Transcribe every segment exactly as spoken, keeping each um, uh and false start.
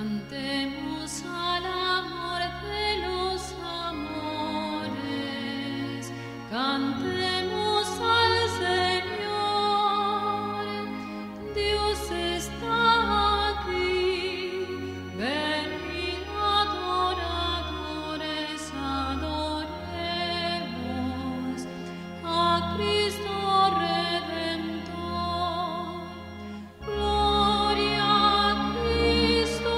Cantemos al amor de los amores, cantemos al Señor. Dios está aquí, venid adoradores, adoremos a Cristo Redentor. Gloria a Cristo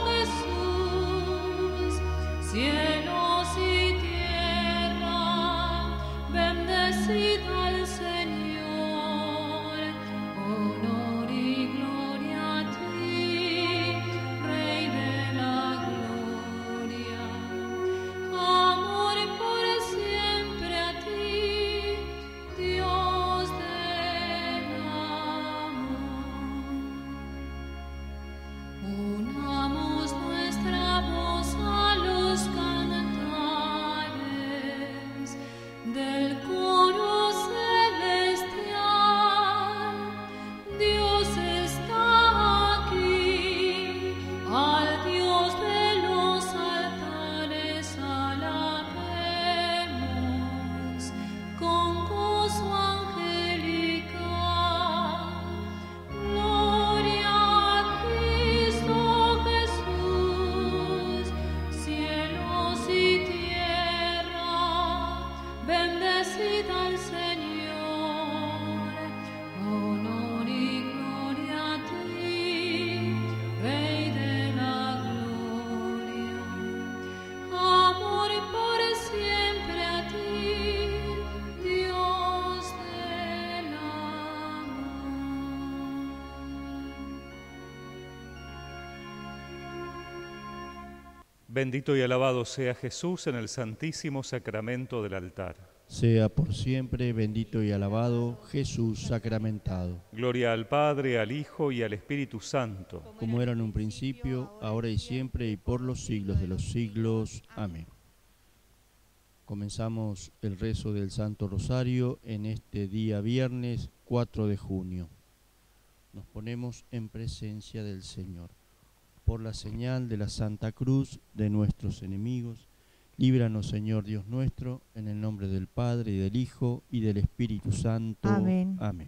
Jesús, cielos y tierra, bendecid al Señor. Honor y gloria a ti, Rey de la gloria. Amor por siempre a ti, Dios del amor. Unamos nuestra voz a los cantares del coro celestial. Dios está aquí, al Dios de los altares alabemos con gozo angelical. Gloria a Cristo Jesús, cielos y tierra, bendecid al Señor. Honor y gloria a ti, Rey de la gloria. Amor por siempre a ti, Dios del amor. Bendito y alabado sea Jesús en el santísimo sacramento del altar. Sea por siempre bendito y alabado Jesús sacramentado, Gloria al Padre, al Hijo y al Espíritu Santo. como era en un principio, ahora y siempre, y por los siglos de los siglos. Amén. Comenzamos el rezo del Santo Rosario en este día viernes cuatro de junio. Nos ponemos en presencia del Señor. Por la señal de la Santa Cruz de nuestros enemigos, líbranos, Señor Dios nuestro, en el nombre del Padre, y del Hijo, y del Espíritu Santo. Amén. Amén.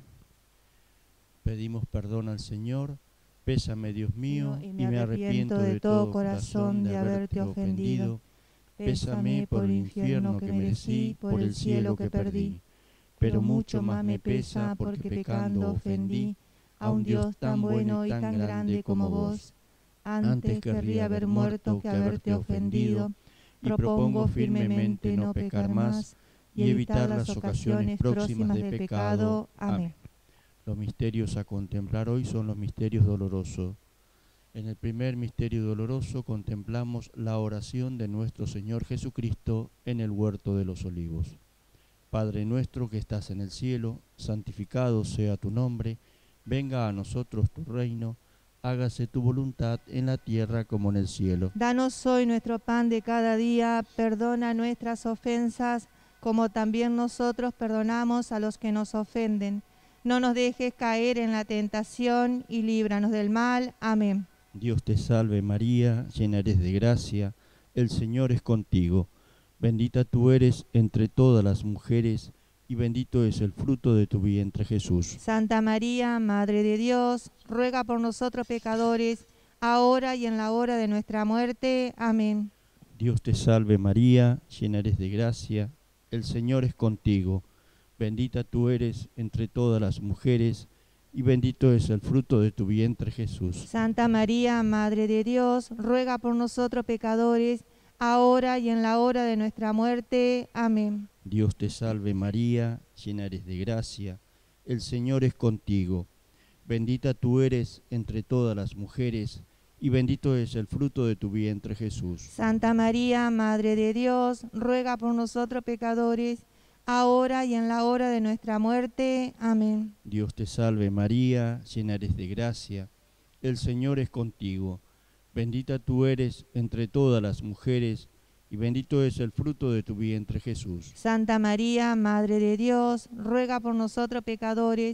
Pedimos perdón al Señor. Pésame, Dios mío, y me arrepiento de todo corazón de haberte ofendido. Pésame por el infierno que merecí, por el cielo que perdí. Pero mucho más me pesa porque pecando ofendí a un Dios tan bueno y tan grande como vos. Antes querría haber muerto que haberte ofendido, y propongo firmemente no pecar más y evitar las ocasiones próximas de pecado. Amén. Los misterios a contemplar hoy son los misterios dolorosos. En el primer misterio doloroso contemplamos la oración de nuestro Señor Jesucristo en el huerto de los olivos. Padre nuestro que estás en el cielo, santificado sea tu nombre, venga a nosotros tu reino, hágase tu voluntad en la tierra como en el cielo. Danos hoy nuestro pan de cada día, perdona nuestras ofensas, como también nosotros perdonamos a los que nos ofenden. No nos dejes caer en la tentación y líbranos del mal. Amén. Dios te salve María, llena eres de gracia, el Señor es contigo. Bendita tú eres entre todas las mujeres, y bendito es el fruto de tu vientre Jesús. Santa María, Madre de Dios, ruega por nosotros pecadores, ahora y en la hora de nuestra muerte. Amén. Dios te salve María, llena eres de gracia, el Señor es contigo. Bendita tú eres entre todas las mujeres, y bendito es el fruto de tu vientre Jesús. Santa María, Madre de Dios, ruega por nosotros pecadores, ahora y en la hora de nuestra muerte. Amén. Dios te salve María, llena eres de gracia, el Señor es contigo. Bendita tú eres entre todas las mujeres, y bendito es el fruto de tu vientre Jesús. Santa María, Madre de Dios, ruega por nosotros pecadores, ahora y en la hora de nuestra muerte. Amén. Dios te salve María, llena eres de gracia, el Señor es contigo. Bendita tú eres entre todas las mujeres, y bendito es el fruto de tu vientre Jesús. Santa María, Madre de Dios, ruega por nosotros pecadores,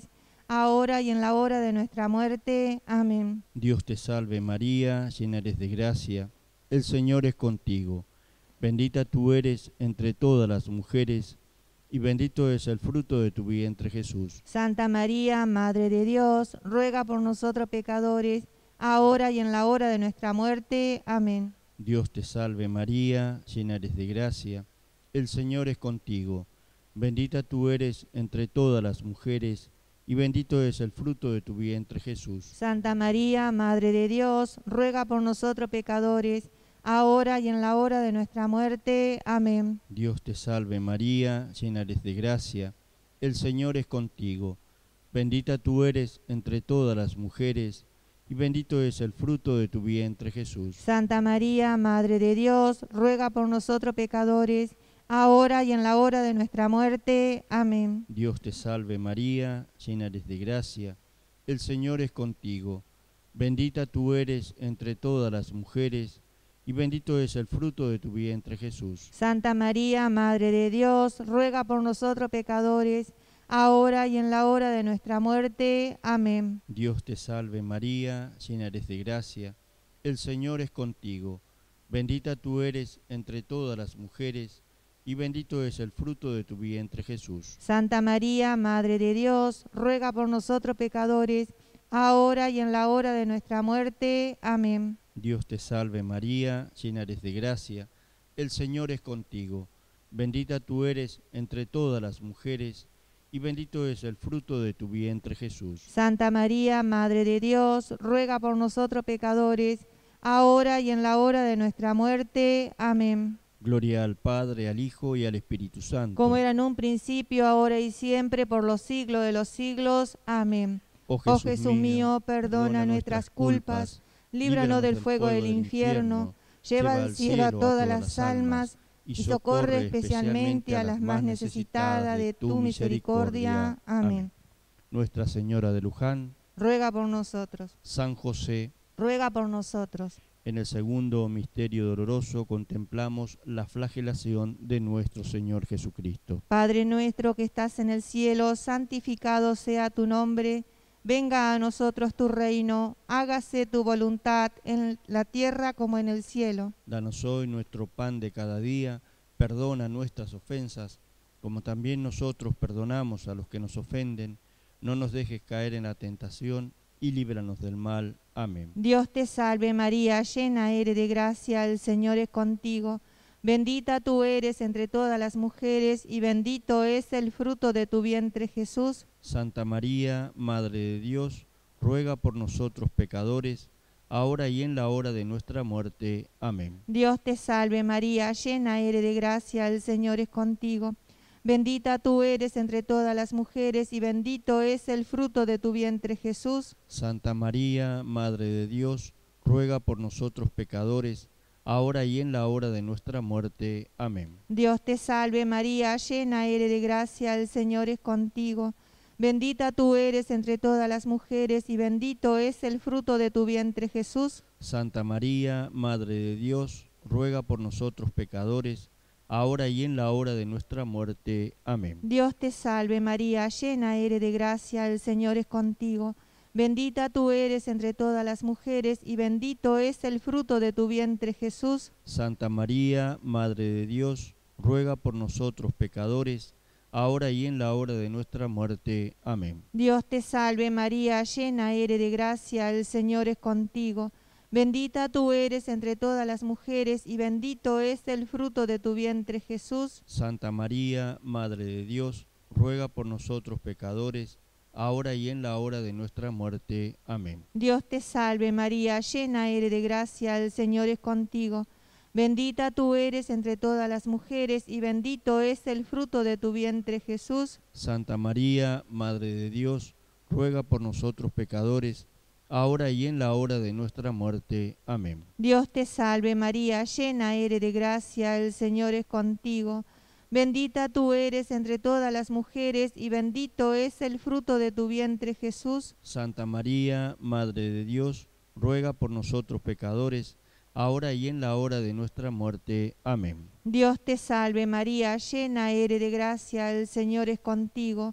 ahora y en la hora de nuestra muerte. Amén. Dios te salve María, llena eres de gracia, el Señor es contigo. Bendita tú eres entre todas las mujeres, y bendito es el fruto de tu vientre Jesús. Santa María, Madre de Dios, ruega por nosotros pecadores, ahora y en la hora de nuestra muerte. Amén. Dios te salve María, llena eres de gracia, el Señor es contigo. Bendita tú eres entre todas las mujeres, y bendito es el fruto de tu vientre Jesús. Santa María, Madre de Dios, ruega por nosotros pecadores, ahora y en la hora de nuestra muerte. Amén. Dios te salve María, llena eres de gracia, el Señor es contigo. Bendita tú eres entre todas las mujeres, y bendito es el fruto de tu vientre Jesús. Santa María, Madre de Dios, ruega por nosotros pecadores, ahora y en la hora de nuestra muerte. Amén. Dios te salve María, llena eres de gracia, el Señor es contigo. Bendita tú eres entre todas las mujeres, y bendito es el fruto de tu vientre Jesús. Santa María, Madre de Dios, ruega por nosotros pecadores, ahora y en la hora de nuestra muerte. Amén. Dios te salve María, llena eres de gracia, el Señor es contigo. Bendita tú eres entre todas las mujeres, y bendito es el fruto de tu vientre Jesús. Santa María, Madre de Dios, ruega por nosotros pecadores, ahora y en la hora de nuestra muerte. Amén. Dios te salve María, llena eres de gracia, el Señor es contigo. Bendita tú eres entre todas las mujeres, y bendito es el fruto de tu vientre Jesús. Santa María, Madre de Dios, ruega por nosotros pecadores, ahora y en la hora de nuestra muerte. Amén. Gloria al Padre, al Hijo y al Espíritu Santo. Como era en un principio, ahora y siempre, por los siglos de los siglos. Amén. Oh Jesús, oh Jesús mío, perdona nuestras culpas, líbranos del fuego del infierno, lleva al cielo a todas las almas, y socorre especialmente a las más necesitadas de tu misericordia. Amén. Nuestra Señora de Luján, ruega por nosotros. San José, ruega por nosotros. En el segundo misterio doloroso contemplamos la flagelación de nuestro Señor Jesucristo. Padre nuestro que estás en el cielo, santificado sea tu nombre. Venga a nosotros tu reino, hágase tu voluntad en la tierra como en el cielo. Danos hoy nuestro pan de cada día, perdona nuestras ofensas, como también nosotros perdonamos a los que nos ofenden. No nos dejes caer en la tentación y líbranos del mal. Amén. Dios te salve María, llena eres de gracia, el Señor es contigo. Bendita tú eres entre todas las mujeres, y bendito es el fruto de tu vientre Jesús. Santa María, Madre de Dios, ruega por nosotros pecadores, ahora y en la hora de nuestra muerte. Amén. Dios te salve María, llena eres de gracia, el Señor es contigo. Bendita tú eres entre todas las mujeres, y bendito es el fruto de tu vientre Jesús. Santa María, Madre de Dios, ruega por nosotros pecadores, ahora y en la hora de nuestra muerte. Amén. Dios te salve María, llena eres de gracia, el Señor es contigo. Bendita tú eres entre todas las mujeres, y bendito es el fruto de tu vientre Jesús. Santa María, Madre de Dios, ruega por nosotros pecadores, ahora y en la hora de nuestra muerte. Amén. Dios te salve María, llena eres de gracia, el Señor es contigo. Bendita tú eres entre todas las mujeres, y bendito es el fruto de tu vientre Jesús. Santa María, Madre de Dios, ruega por nosotros pecadores, ahora y en la hora de nuestra muerte. Amén. Dios te salve María, llena eres de gracia, el Señor es contigo. Bendita tú eres entre todas las mujeres, y bendito es el fruto de tu vientre Jesús. Santa María, Madre de Dios, ruega por nosotros pecadores, ahora y en la hora de nuestra muerte. Amén. Dios te salve María, llena eres de gracia, el Señor es contigo. Bendita tú eres entre todas las mujeres, y bendito es el fruto de tu vientre Jesús. Santa María, Madre de Dios, ruega por nosotros pecadores, ahora y en la hora de nuestra muerte. Amén. Dios te salve María, llena eres de gracia, el Señor es contigo. Bendita tú eres entre todas las mujeres, y bendito es el fruto de tu vientre Jesús. Santa María, Madre de Dios, ruega por nosotros pecadores, ahora y en la hora de nuestra muerte. Amén. Dios te salve María, llena eres de gracia, el Señor es contigo.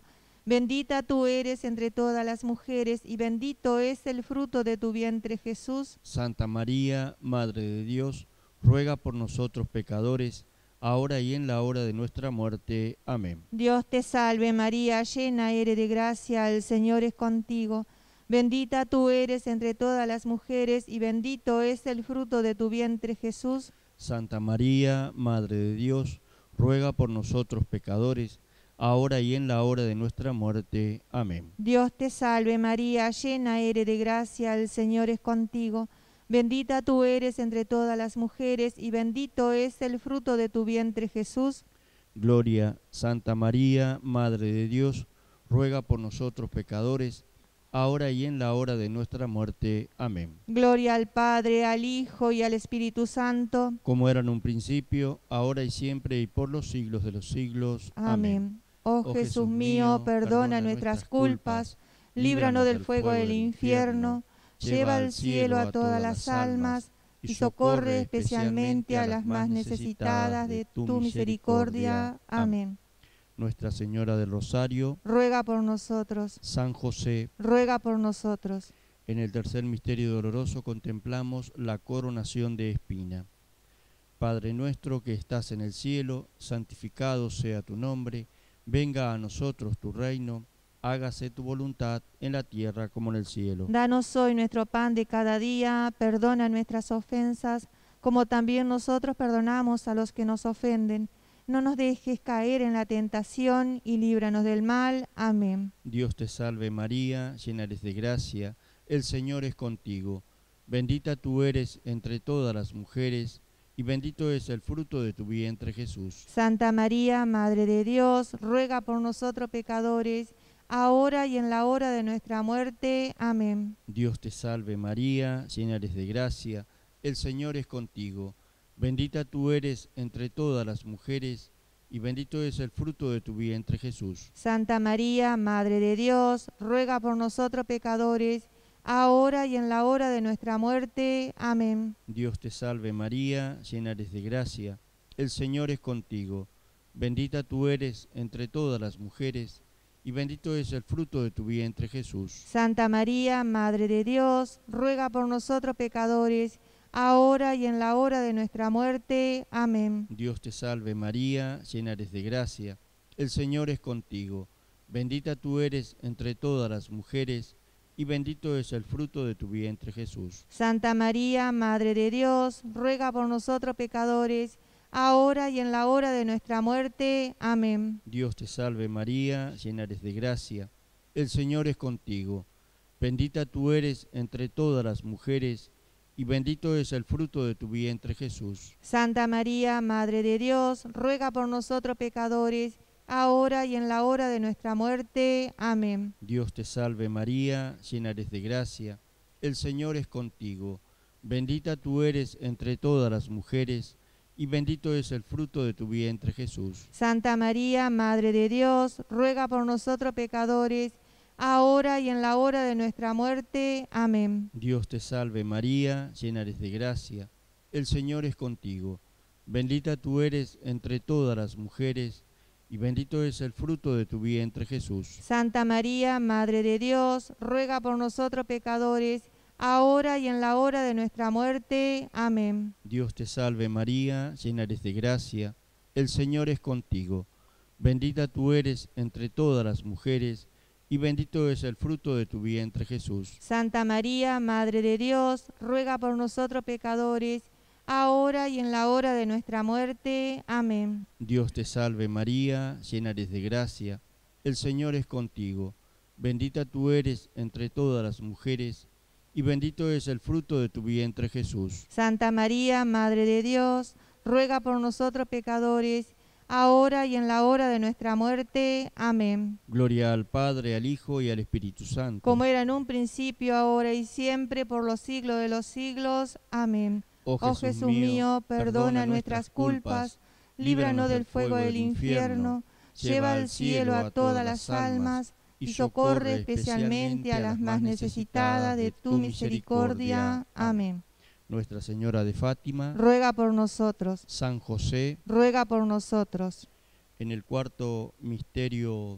Bendita tú eres entre todas las mujeres, y bendito es el fruto de tu vientre, Jesús. Santa María, Madre de Dios, ruega por nosotros pecadores, ahora y en la hora de nuestra muerte. Amén. Dios te salve María, llena eres de gracia, el Señor es contigo. Bendita tú eres entre todas las mujeres, y bendito es el fruto de tu vientre, Jesús. Santa María, Madre de Dios, ruega por nosotros pecadores, ahora y en la hora de nuestra muerte. Amén. Dios te salve María, llena eres de gracia, el Señor es contigo. Bendita tú eres entre todas las mujeres, y bendito es el fruto de tu vientre, Jesús. Gloria, Santa María, Madre de Dios, ruega por nosotros pecadores, ahora y en la hora de nuestra muerte. Amén. Gloria al Padre, al Hijo y al Espíritu Santo. Como era en un principio, ahora y siempre, y por los siglos de los siglos. Amén. Amén. Oh, oh Jesús mío, perdona nuestras culpas, líbranos del fuego del infierno, lleva al cielo a todas las almas, y socorre especialmente a las más necesitadas de tu misericordia. Amén. Nuestra Señora del Rosario, ruega por nosotros. San José, ruega por nosotros. En el tercer misterio doloroso contemplamos la coronación de espina. Padre nuestro que estás en el cielo, santificado sea tu nombre, venga a nosotros tu reino, hágase tu voluntad en la tierra como en el cielo. Danos hoy nuestro pan de cada día, perdona nuestras ofensas, como también nosotros perdonamos a los que nos ofenden. No nos dejes caer en la tentación y líbranos del mal. Amén. Dios te salve María, llena eres de gracia, el Señor es contigo. Bendita tú eres entre todas las mujeres, y bendito es el fruto de tu vientre, Jesús. Santa María, Madre de Dios, ruega por nosotros pecadores, ahora y en la hora de nuestra muerte. Amén. Dios te salve María, llena eres de gracia, el Señor es contigo. Bendita tú eres entre todas las mujeres, y bendito es el fruto de tu vientre, Jesús. Santa María, Madre de Dios, ruega por nosotros pecadores, ahora y en la hora de nuestra muerte. Amén. Dios te salve María, llena eres de gracia, el Señor es contigo. Bendita tú eres entre todas las mujeres, y bendito es el fruto de tu vientre, Jesús. Santa María, Madre de Dios, ruega por nosotros pecadores, ahora y en la hora de nuestra muerte. Amén. Dios te salve María, llena eres de gracia, el Señor es contigo. Bendita tú eres entre todas las mujeres, y bendito es el fruto de tu vientre, Jesús. Santa María, Madre de Dios, ruega por nosotros pecadores, ahora y en la hora de nuestra muerte. Amén. Dios te salve María, llena eres de gracia, el Señor es contigo. Bendita tú eres entre todas las mujeres, y bendito es el fruto de tu vientre, Jesús. Santa María, Madre de Dios, ruega por nosotros pecadores, ahora y en la hora de nuestra muerte. Amén. Dios te salve María, llena eres de gracia, el Señor es contigo. Bendita tú eres entre todas las mujeres, y bendito es el fruto de tu vientre, Jesús. Santa María, Madre de Dios, ruega por nosotros pecadores, ahora y en la hora de nuestra muerte. Amén. Dios te salve María, llena eres de gracia, el Señor es contigo. Bendita tú eres entre todas las mujeres, y bendito es el fruto de tu vientre, Jesús. Santa María, Madre de Dios, ruega por nosotros pecadores, ahora y en la hora de nuestra muerte. Amén. Dios te salve María, llena eres de gracia, el Señor es contigo. Bendita tú eres entre todas las mujeres, y bendito es el fruto de tu vientre, Jesús. Santa María, Madre de Dios, ruega por nosotros pecadores, ahora y en la hora de nuestra muerte. Amén. Dios te salve María, llena eres de gracia, el Señor es contigo. Bendita tú eres entre todas las mujeres, y bendito es el fruto de tu vientre, Jesús. Santa María, Madre de Dios, ruega por nosotros pecadores, ahora y en la hora de nuestra muerte. Amén. Gloria al Padre, al Hijo y al Espíritu Santo. Como era en un principio, ahora y siempre, por los siglos de los siglos. Amén. Oh Jesús, oh Jesús mío, perdona nuestras culpas, líbranos del fuego del infierno, lleva al cielo a todas las almas, y socorre especialmente a las más necesitadas de tu misericordia. Amén. Nuestra Señora de Fátima, ruega por nosotros. San José, ruega por nosotros. En el cuarto misterio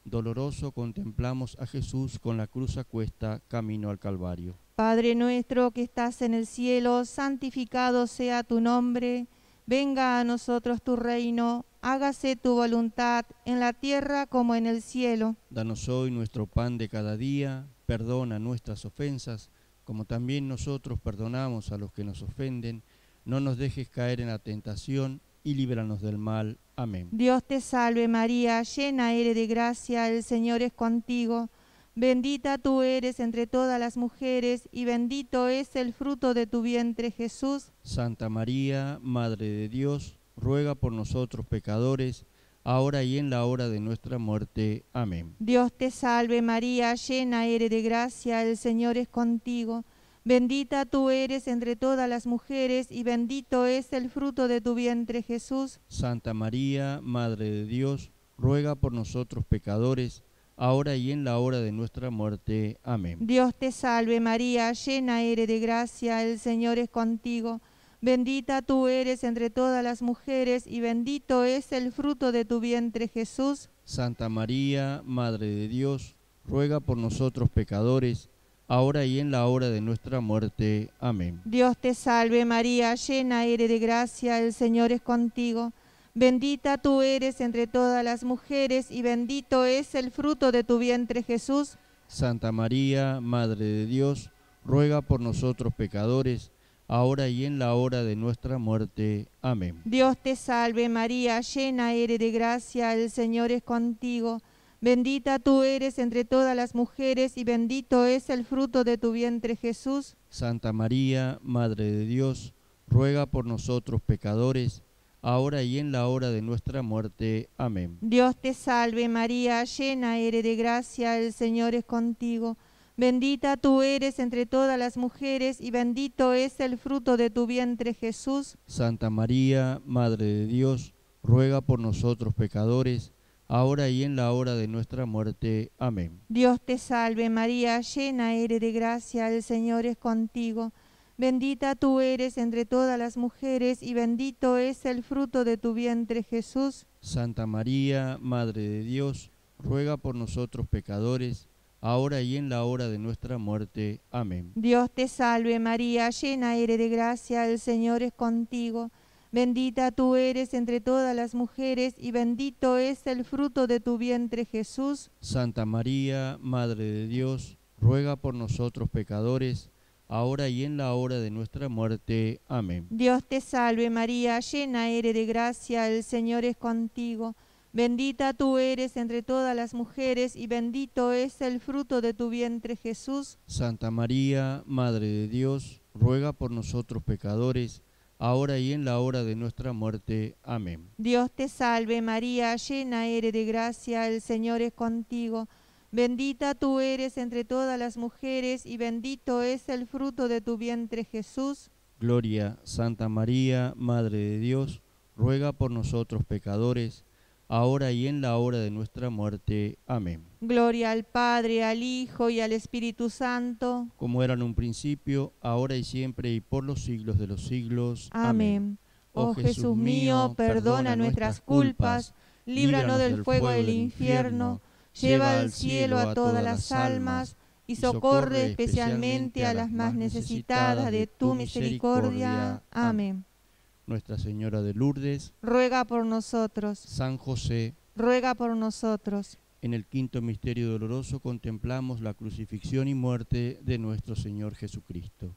doloroso contemplamos a Jesús con la cruz a cuesta, camino al Calvario. Padre nuestro que estás en el cielo, santificado sea tu nombre. Venga a nosotros tu reino, hágase tu voluntad en la tierra como en el cielo. Danos hoy nuestro pan de cada día, perdona nuestras ofensas, como también nosotros perdonamos a los que nos ofenden. No nos dejes caer en la tentación y líbranos del mal. Amén. Dios te salve María, llena eres de gracia, el Señor es contigo. Bendita tú eres entre todas las mujeres, y bendito es el fruto de tu vientre, Jesús. Santa María, Madre de Dios, ruega por nosotros pecadores, ahora y en la hora de nuestra muerte. Amén. Dios te salve María, llena eres de gracia, el Señor es contigo. Bendita tú eres entre todas las mujeres, y bendito es el fruto de tu vientre, Jesús. Santa María, Madre de Dios, ruega por nosotros pecadores, ahora y en la hora de nuestra muerte. Amén. Dios te salve María, llena eres de gracia, el Señor es contigo. Bendita tú eres entre todas las mujeres, y bendito es el fruto de tu vientre, Jesús. Santa María, Madre de Dios, ruega por nosotros pecadores, ahora y en la hora de nuestra muerte. Amén. Dios te salve María, llena eres de gracia, el Señor es contigo. Bendita tú eres entre todas las mujeres, y bendito es el fruto de tu vientre, Jesús. Santa María, Madre de Dios, ruega por nosotros pecadores, ahora y en la hora de nuestra muerte. Amén. Dios te salve María, llena eres de gracia, el Señor es contigo. Bendita tú eres entre todas las mujeres, y bendito es el fruto de tu vientre, Jesús. Santa María, Madre de Dios, ruega por nosotros pecadores, ahora y en la hora de nuestra muerte. Amén. Dios te salve María, llena eres de gracia, el Señor es contigo. Bendita tú eres entre todas las mujeres, y bendito es el fruto de tu vientre, Jesús. Santa María, Madre de Dios, ruega por nosotros pecadores, ahora y en la hora de nuestra muerte. Amén. Dios te salve María, llena eres de gracia, el Señor es contigo. Bendita tú eres entre todas las mujeres, y bendito es el fruto de tu vientre, Jesús. Santa María, Madre de Dios, ruega por nosotros pecadores, ahora y en la hora de nuestra muerte. Amén. Dios te salve María, llena eres de gracia, el Señor es contigo. Bendita tú eres entre todas las mujeres, y bendito es el fruto de tu vientre, Jesús. Santa María, Madre de Dios, ruega por nosotros pecadores, ahora y en la hora de nuestra muerte. Amén. Dios te salve María, llena eres de gracia, el Señor es contigo. Bendita tú eres entre todas las mujeres, y bendito es el fruto de tu vientre, Jesús. Santa María, Madre de Dios, ruega por nosotros pecadores, ahora y en la hora de nuestra muerte. Amén. Dios te salve María, llena eres de gracia, el Señor es contigo. Bendita tú eres entre todas las mujeres, y bendito es el fruto de tu vientre, Jesús. Gloria, Santa María, Madre de Dios, ruega por nosotros pecadores, ahora y en la hora de nuestra muerte. Amén. Gloria al Padre, al Hijo y al Espíritu Santo, como era en un principio, ahora y siempre, y por los siglos de los siglos. Amén. Amén. Oh Jesús mío, perdona nuestras culpas, líbranos del fuego del infierno, lleva al cielo a todas las almas, y socorre especialmente a las más necesitadas de tu misericordia. Amén. Nuestra Señora de Lourdes, ruega por nosotros. San José, ruega por nosotros. En el quinto misterio doloroso contemplamos la crucifixión y muerte de nuestro Señor Jesucristo.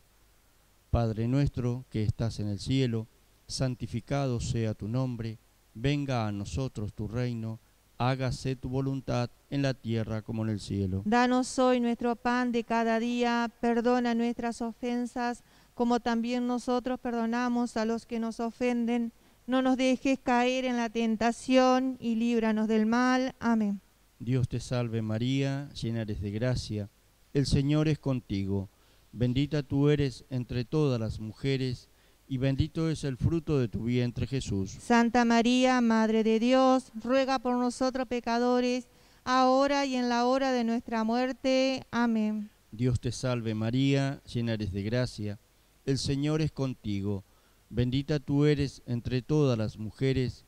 Padre nuestro que estás en el cielo, santificado sea tu nombre, venga a nosotros tu reino, hágase tu voluntad en la tierra como en el cielo. Danos hoy nuestro pan de cada día, perdona nuestras ofensas, como también nosotros perdonamos a los que nos ofenden. No nos dejes caer en la tentación, y líbranos del mal. Amén. Dios te salve María, llena eres de gracia, el Señor es contigo. Bendita tú eres entre todas las mujeres, y bendito es el fruto de tu vientre, Jesús. Santa María, Madre de Dios, ruega por nosotros pecadores, ahora y en la hora de nuestra muerte. Amén. Dios te salve María, llena eres de gracia, el Señor es contigo. Bendita tú eres entre todas las mujeres,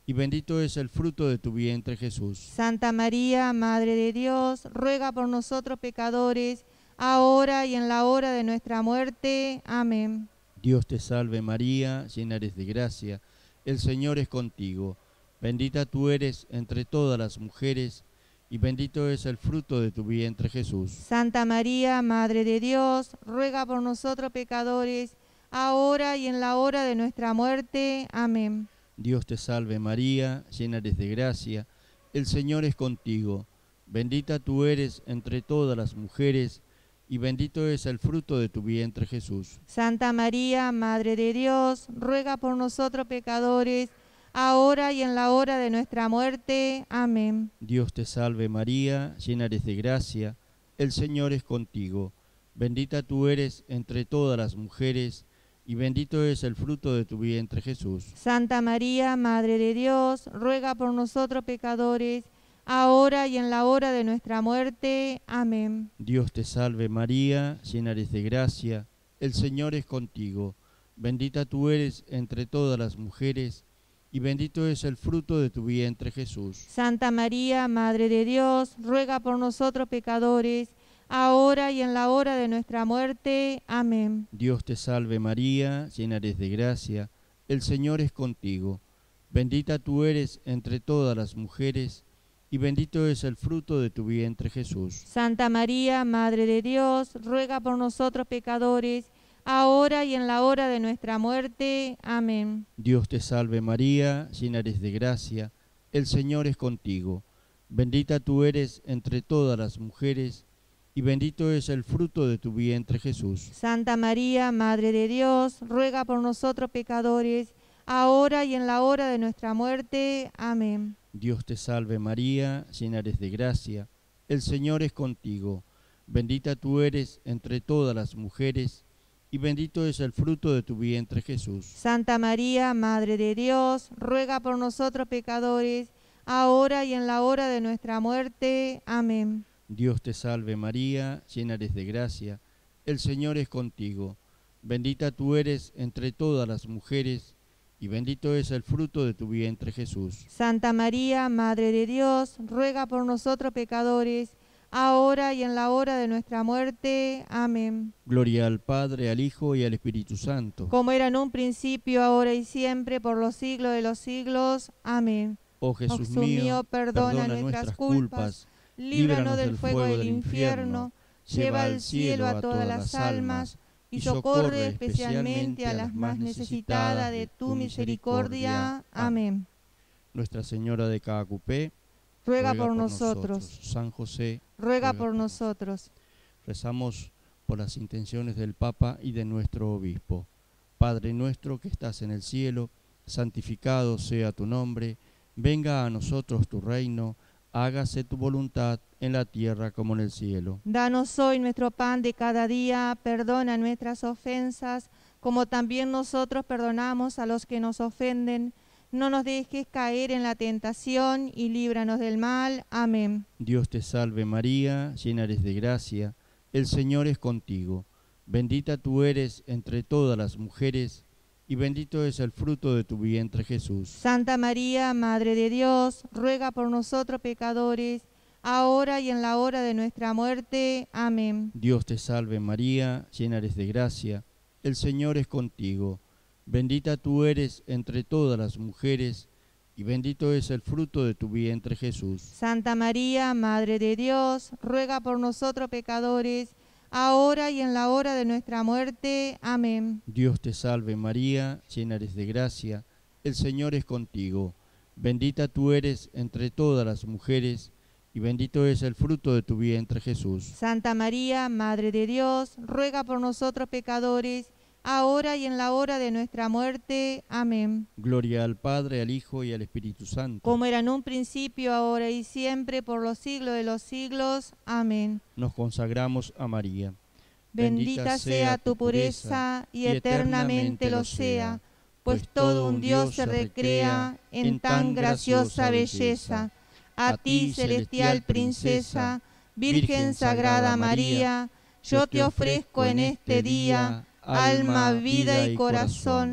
y bendito es el fruto de tu vientre, Jesús. Santa María, Madre de Dios, ruega por nosotros pecadores, ahora y en la hora de nuestra muerte. Amén. Dios te salve María, llena eres de gracia, el Señor es contigo. Bendita tú eres entre todas las mujeres, y bendito es el fruto de tu vientre, Jesús. Santa María, Madre de Dios, ruega por nosotros pecadores, ahora y en la hora de nuestra muerte. Amén. Dios te salve María, llena eres de gracia, el Señor es contigo. Bendita tú eres entre todas las mujeres, y bendito es el fruto de tu vientre, Jesús. Santa María, Madre de Dios, ruega por nosotros pecadores, ahora y en la hora de nuestra muerte. Amén. Dios te salve María, llena eres de gracia, el Señor es contigo. Bendita tú eres entre todas las mujeres, y bendito es el fruto de tu vientre, Jesús. Santa María, Madre de Dios, ruega por nosotros pecadores, ahora y en la hora de nuestra muerte. Amén. Dios te salve María, llena eres de gracia, el Señor es contigo. Bendita tú eres entre todas las mujeres, y bendito es el fruto de tu vientre, Jesús. Santa María, Madre de Dios, ruega por nosotros pecadores, ahora y en la hora de nuestra muerte. Amén. Dios te salve María, llena eres de gracia, el Señor es contigo. Bendita tú eres entre todas las mujeres, y bendito es el fruto de tu vientre, Jesús. Santa María, Madre de Dios, ruega por nosotros pecadores, ahora y en la hora de nuestra muerte. Amén. Dios te salve María, llena eres de gracia, el Señor es contigo. Bendita tú eres entre todas las mujeres, y bendito es el fruto de tu vientre, Jesús. Santa María, Madre de Dios, ruega por nosotros pecadores, ahora y en la hora de nuestra muerte. Amén. Dios te salve María, llena eres de gracia, el Señor es contigo. Bendita tú eres entre todas las mujeres, y bendito es el fruto de tu vientre, Jesús. Santa María, Madre de Dios, ruega por nosotros pecadores, ahora y en la hora de nuestra muerte. Amén. Dios te salve María, llena eres de gracia, el Señor es contigo. Bendita tú eres entre todas las mujeres, y bendito es el fruto de tu vientre, Jesús. Santa María, Madre de Dios, ruega por nosotros pecadores, ahora y en la hora de nuestra muerte. Amén. Gloria al Padre, al Hijo y al Espíritu Santo. Como era en un principio, ahora y siempre, por los siglos de los siglos. Amén. Oh Jesús, oh Jesús mío, mío, perdona, perdona nuestras, nuestras culpas, culpas, líbranos del fuego del infierno, lleva al cielo a todas las almas, y socorre especialmente a las más necesitadas de tu misericordia. Amén. Nuestra Señora de Caacupé, ruega por nosotros. San José, ruega por nosotros. Rezamos por las intenciones del Papa y de nuestro Obispo. Padre nuestro que estás en el cielo, santificado sea tu nombre, venga a nosotros tu reino, hágase tu voluntad en la tierra como en el cielo. Danos hoy nuestro pan de cada día, perdona nuestras ofensas, como también nosotros perdonamos a los que nos ofenden. No nos dejes caer en la tentación y líbranos del mal. Amén. Dios te salve María, llena eres de gracia, el Señor es contigo. Bendita tú eres entre todas las mujeres, y bendito es el fruto de tu vientre, Jesús. Santa María, Madre de Dios, ruega por nosotros pecadores, ahora y en la hora de nuestra muerte. Amén. Dios te salve María, llena eres de gracia, el Señor es contigo. Bendita tú eres entre todas las mujeres, y bendito es el fruto de tu vientre, Jesús. Santa María, Madre de Dios, ruega por nosotros pecadores, ahora y en la hora de nuestra muerte. Amén. Dios te salve María, llena eres de gracia, el Señor es contigo. Bendita tú eres entre todas las mujeres, y bendito es el fruto de tu vientre, Jesús. Santa María, Madre de Dios, ruega por nosotros pecadores, ahora y en la hora de nuestra muerte. Amén. Gloria al Padre, al Hijo y al Espíritu Santo. Como era en un principio, ahora y siempre, por los siglos de los siglos. Amén. Nos consagramos a María. Bendita, Bendita sea tu pureza y eternamente lo sea, pues todo un Dios se recrea en tan graciosa belleza. A ti, celestial princesa, Virgen Sagrada María, yo te ofrezco en este día alma, vida y corazón,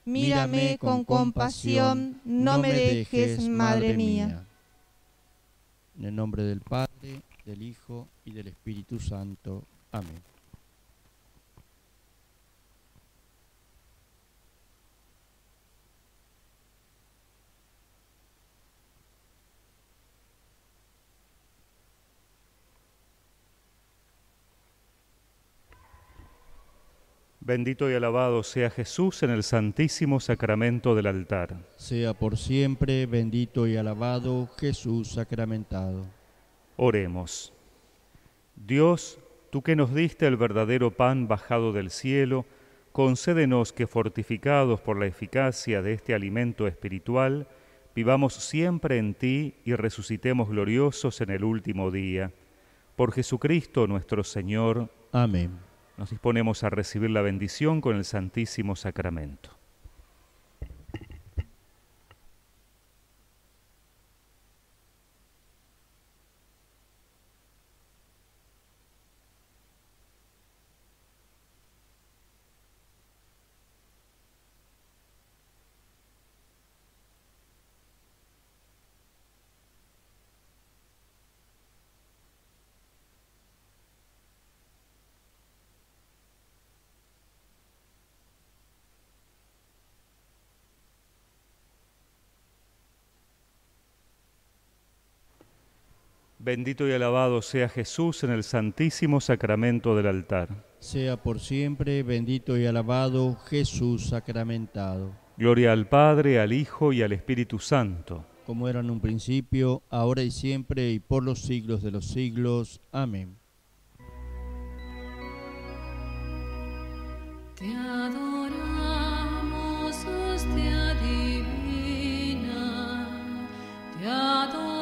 Mírame con compasión, no me dejes, Madre mía. En el nombre del Padre, del Hijo y del Espíritu Santo. Amén. Bendito y alabado sea Jesús en el santísimo sacramento del altar. Sea por siempre bendito y alabado Jesús sacramentado. Oremos. Dios, tú que nos diste el verdadero pan bajado del cielo, concédenos que, fortificados por la eficacia de este alimento espiritual, vivamos siempre en ti y resucitemos gloriosos en el último día. Por Jesucristo nuestro Señor. Amén. Nos disponemos a recibir la bendición con el Santísimo Sacramento. Bendito y alabado sea Jesús en el santísimo sacramento del altar. Sea por siempre bendito y alabado Jesús sacramentado. Gloria al Padre, al Hijo y al Espíritu Santo. Como era en un principio, ahora y siempre y por los siglos de los siglos. Amén. Te adoramos, hostia divina, te adoramos.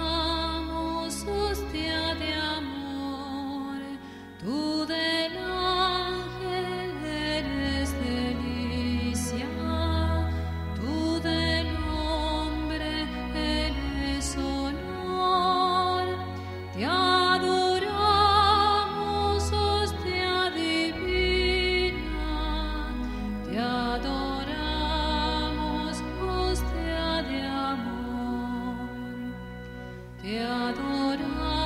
Hostia de amor, tú del ángel eres delicia, tú del hombre eres honor. Te adoramos, hostia divina, te adoramos, hostia de amor, te adoramos.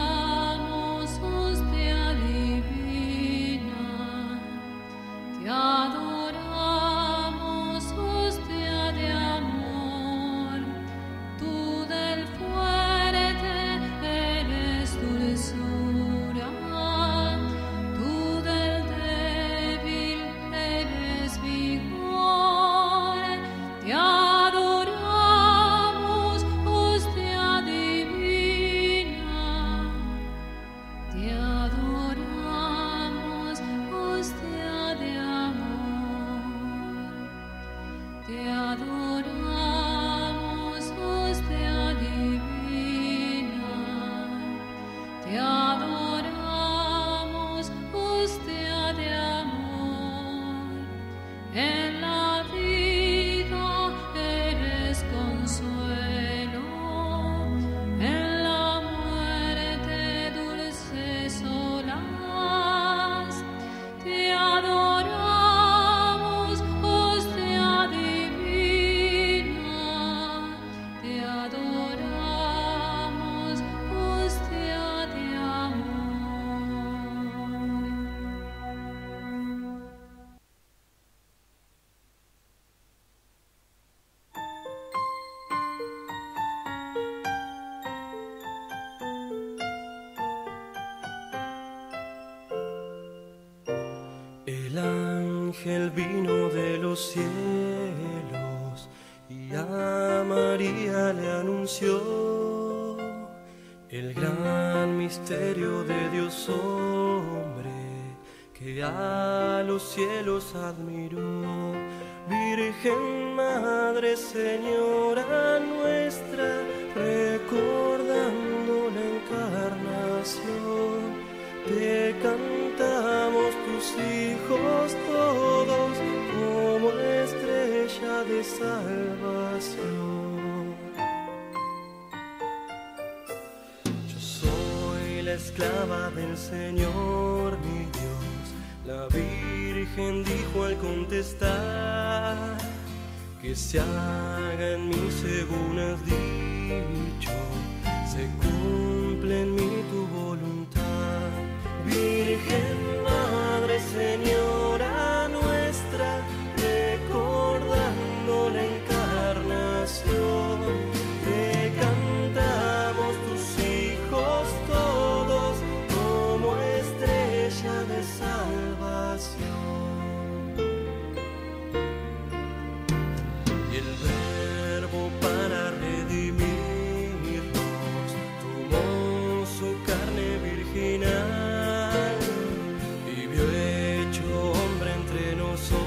El ángel vino de los cielos y a María le anunció el gran misterio de Dios hombre que a los cielos admiró. Virgen Madre, Señora nuestra, recordando la encarnación, te cantamos tus hijos todos como estrella de salvación. Yo soy la esclava del Señor mi Dios, la Virgen dijo al contestar, que se haga en mí según has dicho, se cumple en mí tu voluntad. Virgen Madre, Señora nuestra, recordando la encarnación, te cantamos tus hijos todos como estrella de salvación. Y el Verbo para redimirnos tomó su carne virginal, vivió hecho hombre entre nosotros,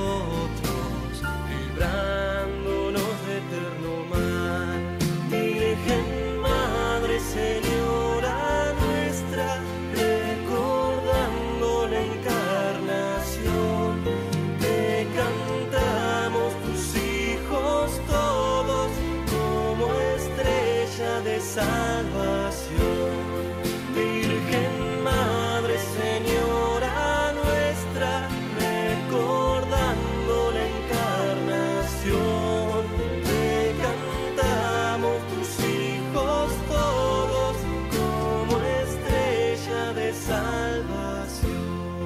librándonos de eterno mal. Virgen Madre, Señora nuestra, recordando la encarnación, te cantamos tus hijos todos como estrella de salvación. Virgen Madre, Señora nuestra, recordando la encarnación, te cantamos tus hijos todos como estrella de salvación.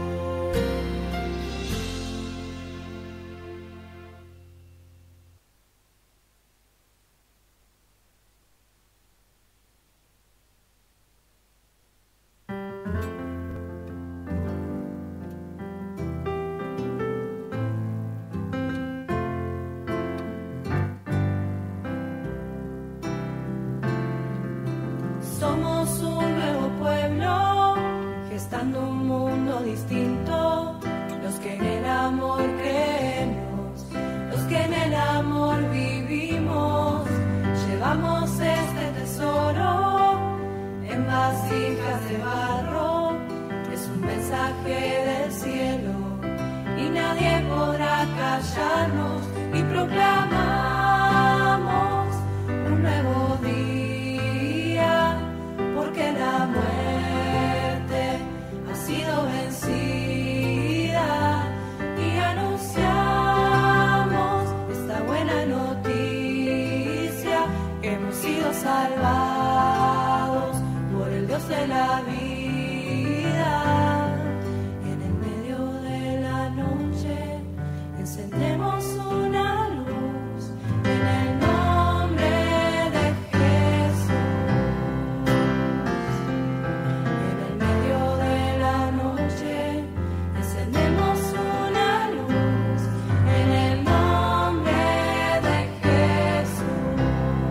Somos un nuevo pueblo, gestando un mundo distinto, los que en el amor creemos, los que en el amor vivimos, llevamos este tesoro en vasijas de barro, es un mensaje del cielo y nadie podrá callarnos, y proclamamos un nuevo día, porque la muerte ha sido vencida, y anunciamos esta buena noticia, que hemos sido salvados por el Dios de la vida. En el medio de la noche encendemos una luz en el nombre de Jesús. En el medio de la noche encendemos una luz en el nombre de Jesús.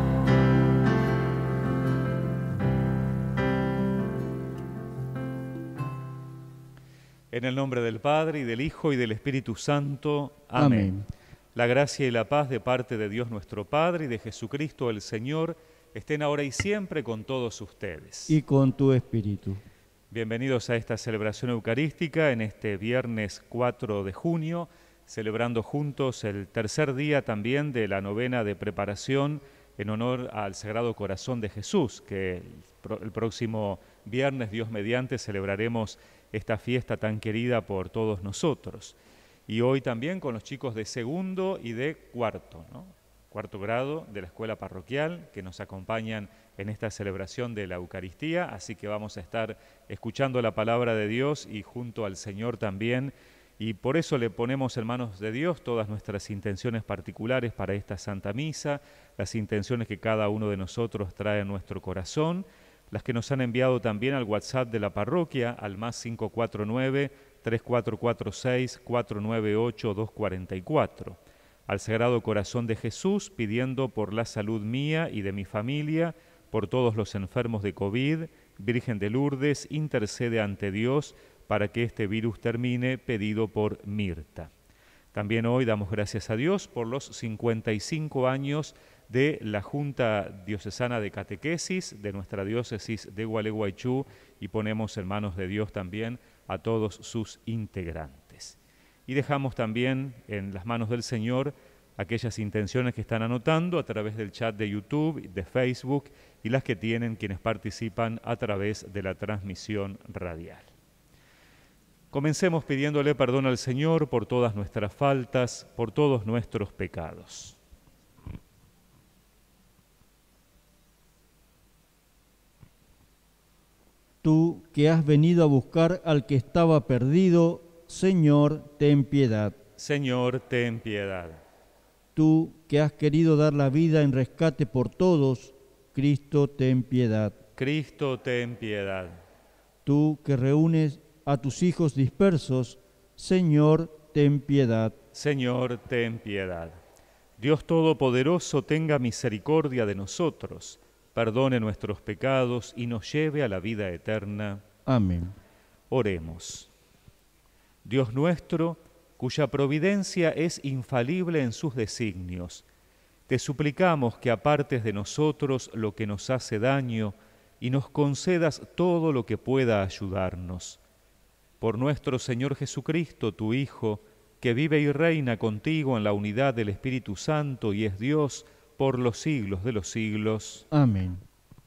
En el nombre del Padre, y del Hijo, y del Espíritu Santo. Amén. Amén. La gracia y la paz de parte de Dios nuestro Padre y de Jesucristo el Señor estén ahora y siempre con todos ustedes. Y con tu espíritu. Bienvenidos a esta celebración eucarística en este viernes cuatro de junio, celebrando juntos el tercer día también de la novena de preparación en honor al Sagrado Corazón de Jesús, que el, pro- el próximo viernes, Dios mediante, celebraremos esta fiesta tan querida por todos nosotros. Y hoy también con los chicos de segundo y de cuarto, ¿no? Cuarto grado de la escuela parroquial, que nos acompañan en esta celebración de la Eucaristía, así que vamos a estar escuchando la palabra de Dios y junto al Señor también, y por eso le ponemos en manos de Dios todas nuestras intenciones particulares para esta Santa Misa, las intenciones que cada uno de nosotros trae en nuestro corazón, las que nos han enviado también al WhatsApp de la parroquia, al más cinco cuatro nueve, tres cuatro cuatro seis, cuatro nueve ocho, dos cuatro cuatro. Al Sagrado Corazón de Jesús, pidiendo por la salud mía y de mi familia, por todos los enfermos de COVID, Virgen de Lourdes, intercede ante Dios para que este virus termine, pedido por Mirta. También hoy damos gracias a Dios por los cincuenta y cinco años de la Junta Diocesana de Catequesis de nuestra diócesis de Gualeguaychú, y ponemos en manos de Dios también a todos sus integrantes. Y dejamos también en las manos del Señor aquellas intenciones que están anotando a través del chat de YouTube, de Facebook, y las que tienen quienes participan a través de la transmisión radial. Comencemos pidiéndole perdón al Señor por todas nuestras faltas, por todos nuestros pecados. Tú que has venido a buscar al que estaba perdido, Señor, ten piedad. Señor, ten piedad. Tú que has querido dar la vida en rescate por todos, Cristo, ten piedad. Cristo, ten piedad. Tú que reúnes a tus hijos dispersos, Señor, ten piedad. Señor, ten piedad. Dios Todopoderoso, tenga misericordia de nosotros, perdone nuestros pecados y nos lleve a la vida eterna. Amén. Oremos. Dios nuestro, cuya providencia es infalible en sus designios, te suplicamos que apartes de nosotros lo que nos hace daño y nos concedas todo lo que pueda ayudarnos. Por nuestro Señor Jesucristo, tu Hijo, que vive y reina contigo en la unidad del Espíritu Santo y es Dios por los siglos de los siglos. Amén.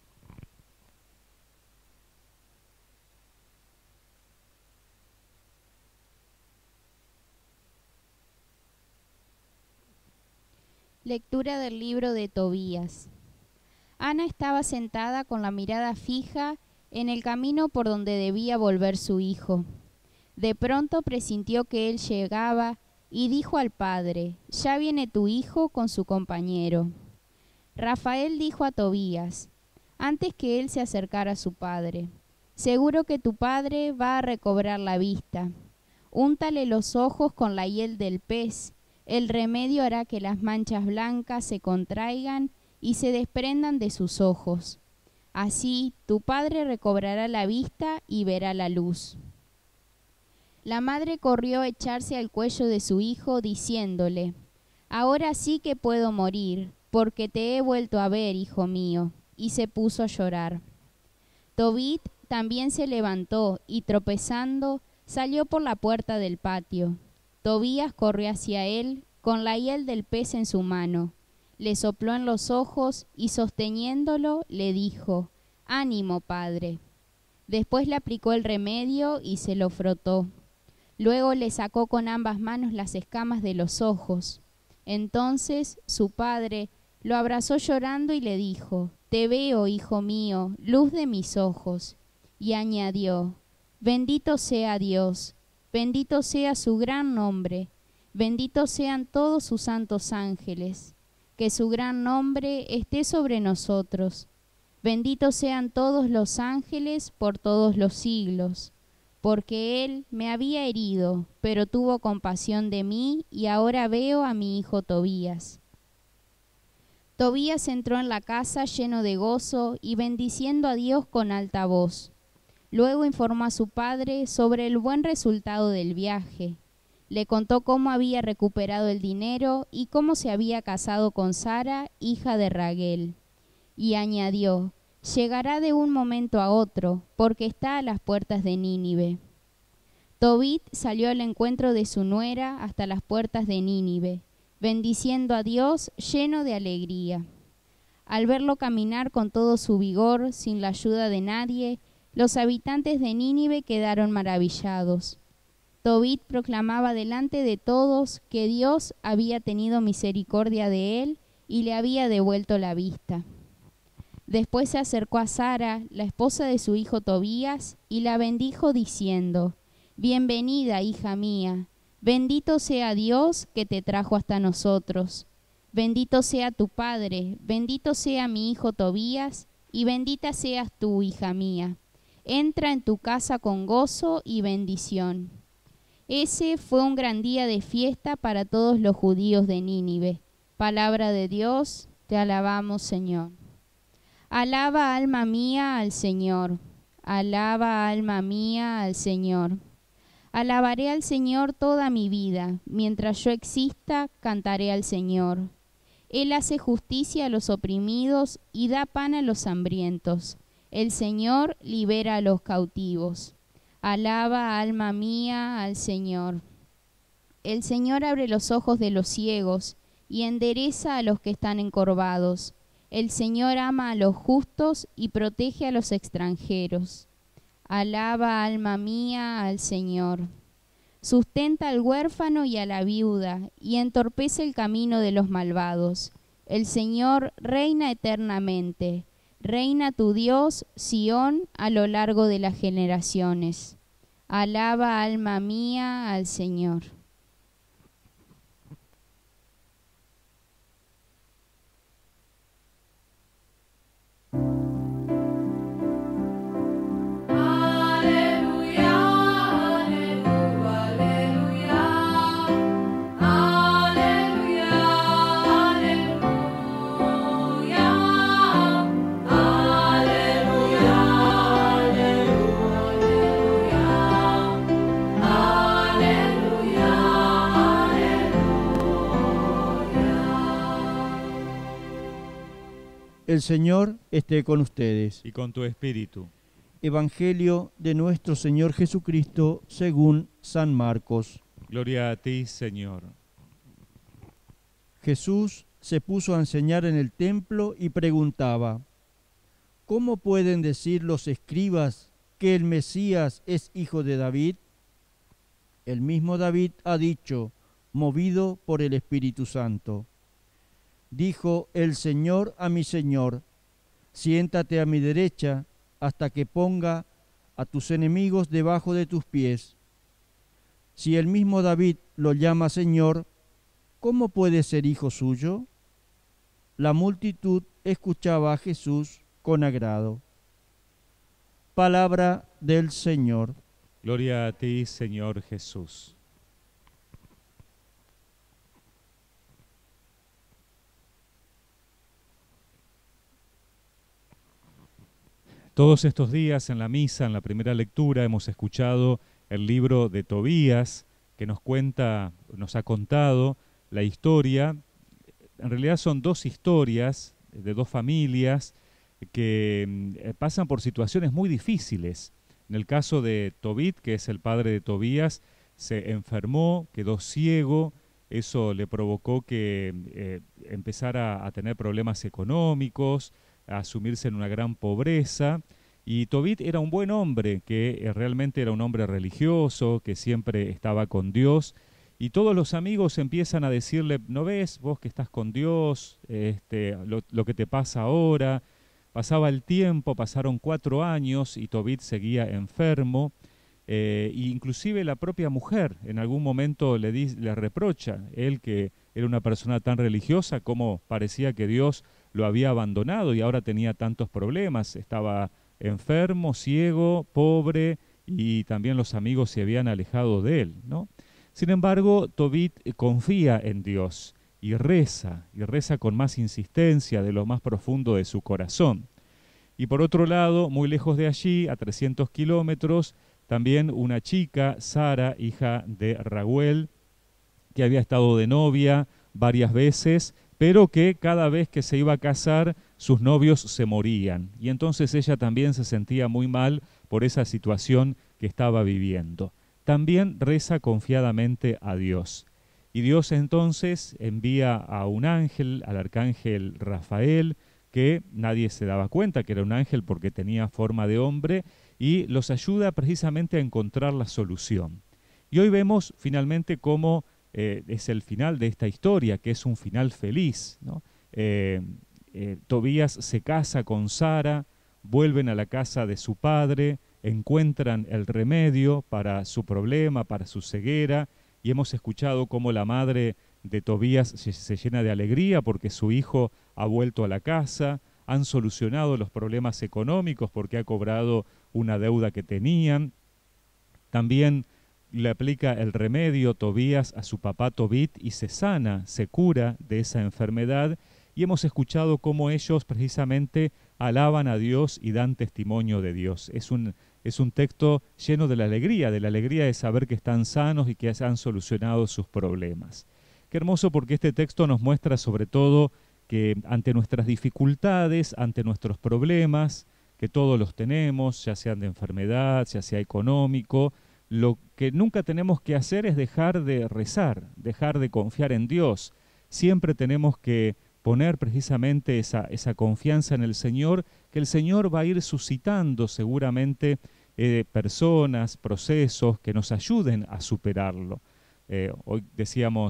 Lectura del libro de Tobías. Ana estaba sentada con la mirada fija en el camino por donde debía volver su hijo. De pronto presintió que él llegaba y dijo al padre: «Ya viene tu hijo con su compañero». Rafael dijo a Tobías, antes que él se acercara a su padre: «Seguro que tu padre va a recobrar la vista. Úntale los ojos con la hiel del pez. El remedio hará que las manchas blancas se contraigan y se desprendan de sus ojos. Así tu padre recobrará la vista y verá la luz». La madre corrió a echarse al cuello de su hijo, diciéndole: «Ahora sí que puedo morir, porque te he vuelto a ver, hijo mío», y se puso a llorar. Tobit también se levantó y, tropezando, salió por la puerta del patio. Tobías corrió hacia él, con la hiel del pez en su mano. Le sopló en los ojos y, sosteniéndolo, le dijo: «Ánimo, padre». Después le aplicó el remedio y se lo frotó. Luego le sacó con ambas manos las escamas de los ojos. Entonces su padre lo abrazó llorando y le dijo: «Te veo, hijo mío, luz de mis ojos». Y añadió: «Bendito sea Dios, bendito sea su gran nombre, benditos sean todos sus santos ángeles, que su gran nombre esté sobre nosotros. Benditos sean todos los ángeles por todos los siglos, porque él me había herido, pero tuvo compasión de mí, y ahora veo a mi hijo Tobías». Tobías entró en la casa lleno de gozo y bendiciendo a Dios con alta voz. Luego informó a su padre sobre el buen resultado del viaje. Le contó cómo había recuperado el dinero y cómo se había casado con Sara, hija de Raguel. Y añadió: «Llegará de un momento a otro, porque está a las puertas de Nínive». Tobit salió al encuentro de su nuera hasta las puertas de Nínive, bendiciendo a Dios lleno de alegría. Al verlo caminar con todo su vigor, sin la ayuda de nadie, los habitantes de Nínive quedaron maravillados. Tobit proclamaba delante de todos que Dios había tenido misericordia de él y le había devuelto la vista. Después se acercó a Sara, la esposa de su hijo Tobías, y la bendijo diciendo: «Bienvenida, hija mía, bendito sea Dios que te trajo hasta nosotros. Bendito sea tu padre, bendito sea mi hijo Tobías, y bendita seas tú, hija mía. Entra en tu casa con gozo y bendición». Ese fue un gran día de fiesta para todos los judíos de Nínive. Palabra de Dios, te alabamos, Señor. Alaba, alma mía, al Señor. Alaba, alma mía, al Señor. Alabaré al Señor toda mi vida. Mientras yo exista, cantaré al Señor. Él hace justicia a los oprimidos y da pan a los hambrientos. El Señor libera a los cautivos. Alaba, alma mía, al Señor. El Señor abre los ojos de los ciegos y endereza a los que están encorvados. El Señor ama a los justos y protege a los extranjeros. Alaba, alma mía, al Señor. Sustenta al huérfano y a la viuda, y entorpece el camino de los malvados. El Señor reina eternamente. Reina tu Dios, Sión, a lo largo de las generaciones. Alaba, alma mía, al Señor. El Señor esté con ustedes. Y con tu espíritu. Evangelio de nuestro Señor Jesucristo según San Marcos. Gloria a ti, Señor. Jesús se puso a enseñar en el templo y preguntaba: ¿Cómo pueden decir los escribas que el Mesías es hijo de David? El mismo David ha dicho, movido por el Espíritu Santo: Dijo el Señor a mi Señor, siéntate a mi derecha hasta que ponga a tus enemigos debajo de tus pies. Si el mismo David lo llama Señor, ¿cómo puede ser hijo suyo? La multitud escuchaba a Jesús con agrado. Palabra del Señor. Gloria a ti, Señor Jesús. Todos estos días en la misa, en la primera lectura, hemos escuchado el libro de Tobías, que nos cuenta, nos ha contado la historia. En realidad son dos historias de dos familias que eh, pasan por situaciones muy difíciles. En el caso de Tobit, que es el padre de Tobías, se enfermó, quedó ciego. Eso le provocó que eh, empezara a tener problemas económicos, a asumirse en una gran pobreza. Y Tobit era un buen hombre, que eh, realmente era un hombre religioso, que siempre estaba con Dios. Y todos los amigos empiezan a decirle: ¿no ves vos que estás con Dios? Este, lo, lo que te pasa ahora. Pasaba el tiempo, pasaron cuatro años y Tobit seguía enfermo. Eh, e inclusive la propia mujer en algún momento le, di, le reprocha, él que era una persona tan religiosa, como parecía que Dios lo había abandonado y ahora tenía tantos problemas. Estaba enfermo, ciego, pobre, y también los amigos se habían alejado de él, ¿no? Sin embargo, Tobit confía en Dios y reza, y reza con más insistencia de lo más profundo de su corazón. Y por otro lado, muy lejos de allí, a trescientos kilómetros, también una chica, Sara, hija de Raguel, que había estado de novia varias veces, pero que cada vez que se iba a casar, sus novios se morían. Y entonces ella también se sentía muy mal por esa situación que estaba viviendo. También reza confiadamente a Dios. Y Dios entonces envía a un ángel, al arcángel Rafael, que nadie se daba cuenta que era un ángel porque tenía forma de hombre, y los ayuda precisamente a encontrar la solución. Y hoy vemos finalmente cómo eh, es el final de esta historia, que es un final feliz, ¿no? Eh, eh, Tobías se casa con Sara, vuelven a la casa de su padre, encuentran el remedio para su problema, para su ceguera, y hemos escuchado cómo la madre de Tobías se, se llena de alegría porque su hijo ha vuelto a la casa, han solucionado los problemas económicos porque ha cobrado una deuda que tenían. También le aplica el remedio Tobías a su papá Tobit y se sana, se cura de esa enfermedad, y hemos escuchado cómo ellos precisamente alaban a Dios y dan testimonio de Dios. Es un, es un texto lleno de la alegría, de la alegría de saber que están sanos y que han solucionado sus problemas. Qué hermoso, porque este texto nos muestra sobre todo que ante nuestras dificultades, ante nuestros problemas, que todos los tenemos, ya sean de enfermedad, ya sea económico, lo que nunca tenemos que hacer es dejar de rezar, dejar de confiar en Dios. Siempre tenemos que poner precisamente esa, esa confianza en el Señor, que el Señor va a ir suscitando seguramente eh, personas, procesos que nos ayuden a superarlo. Eh, hoy decíamos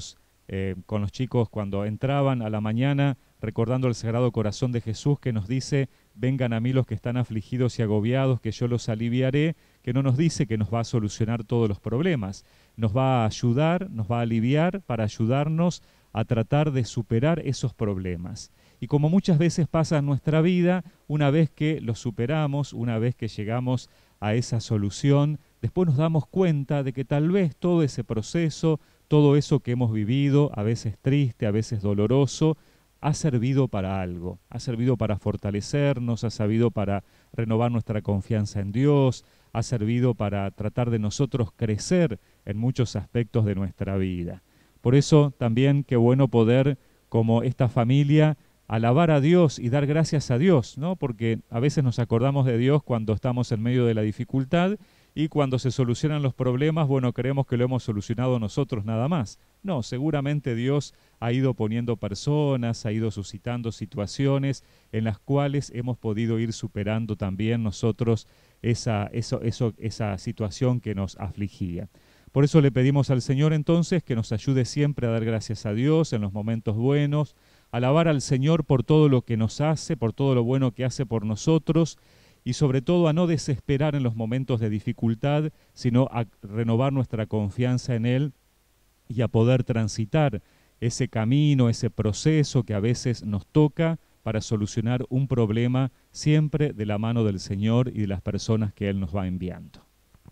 eh, con los chicos cuando entraban a la mañana, recordando el Sagrado Corazón de Jesús que nos dice, vengan a mí los que están afligidos y agobiados, que yo los aliviaré, que no nos dice que nos va a solucionar todos los problemas, nos va a ayudar, nos va a aliviar para ayudarnos a tratar de superar esos problemas. Y como muchas veces pasa en nuestra vida, una vez que los superamos, una vez que llegamos a esa solución, después nos damos cuenta de que tal vez todo ese proceso, todo eso que hemos vivido, a veces triste, a veces doloroso, ha servido para algo, ha servido para fortalecernos, ha servido para renovar nuestra confianza en Dios, ha servido para tratar de nosotros crecer en muchos aspectos de nuestra vida. Por eso también qué bueno poder, como esta familia, alabar a Dios y dar gracias a Dios, ¿no? Porque a veces nos acordamos de Dios cuando estamos en medio de la dificultad y cuando se solucionan los problemas, bueno, creemos que lo hemos solucionado nosotros nada más. No, seguramente Dios ha ido poniendo personas, ha ido suscitando situaciones en las cuales hemos podido ir superando también nosotros esa, eso, eso, esa situación que nos afligía. Por eso le pedimos al Señor entonces que nos ayude siempre a dar gracias a Dios en los momentos buenos, alabar al Señor por todo lo que nos hace, por todo lo bueno que hace por nosotros, y sobre todo a no desesperar en los momentos de dificultad, sino a renovar nuestra confianza en Él y a poder transitar ese camino, ese proceso que a veces nos toca para solucionar un problema siempre de la mano del Señor y de las personas que Él nos va enviando.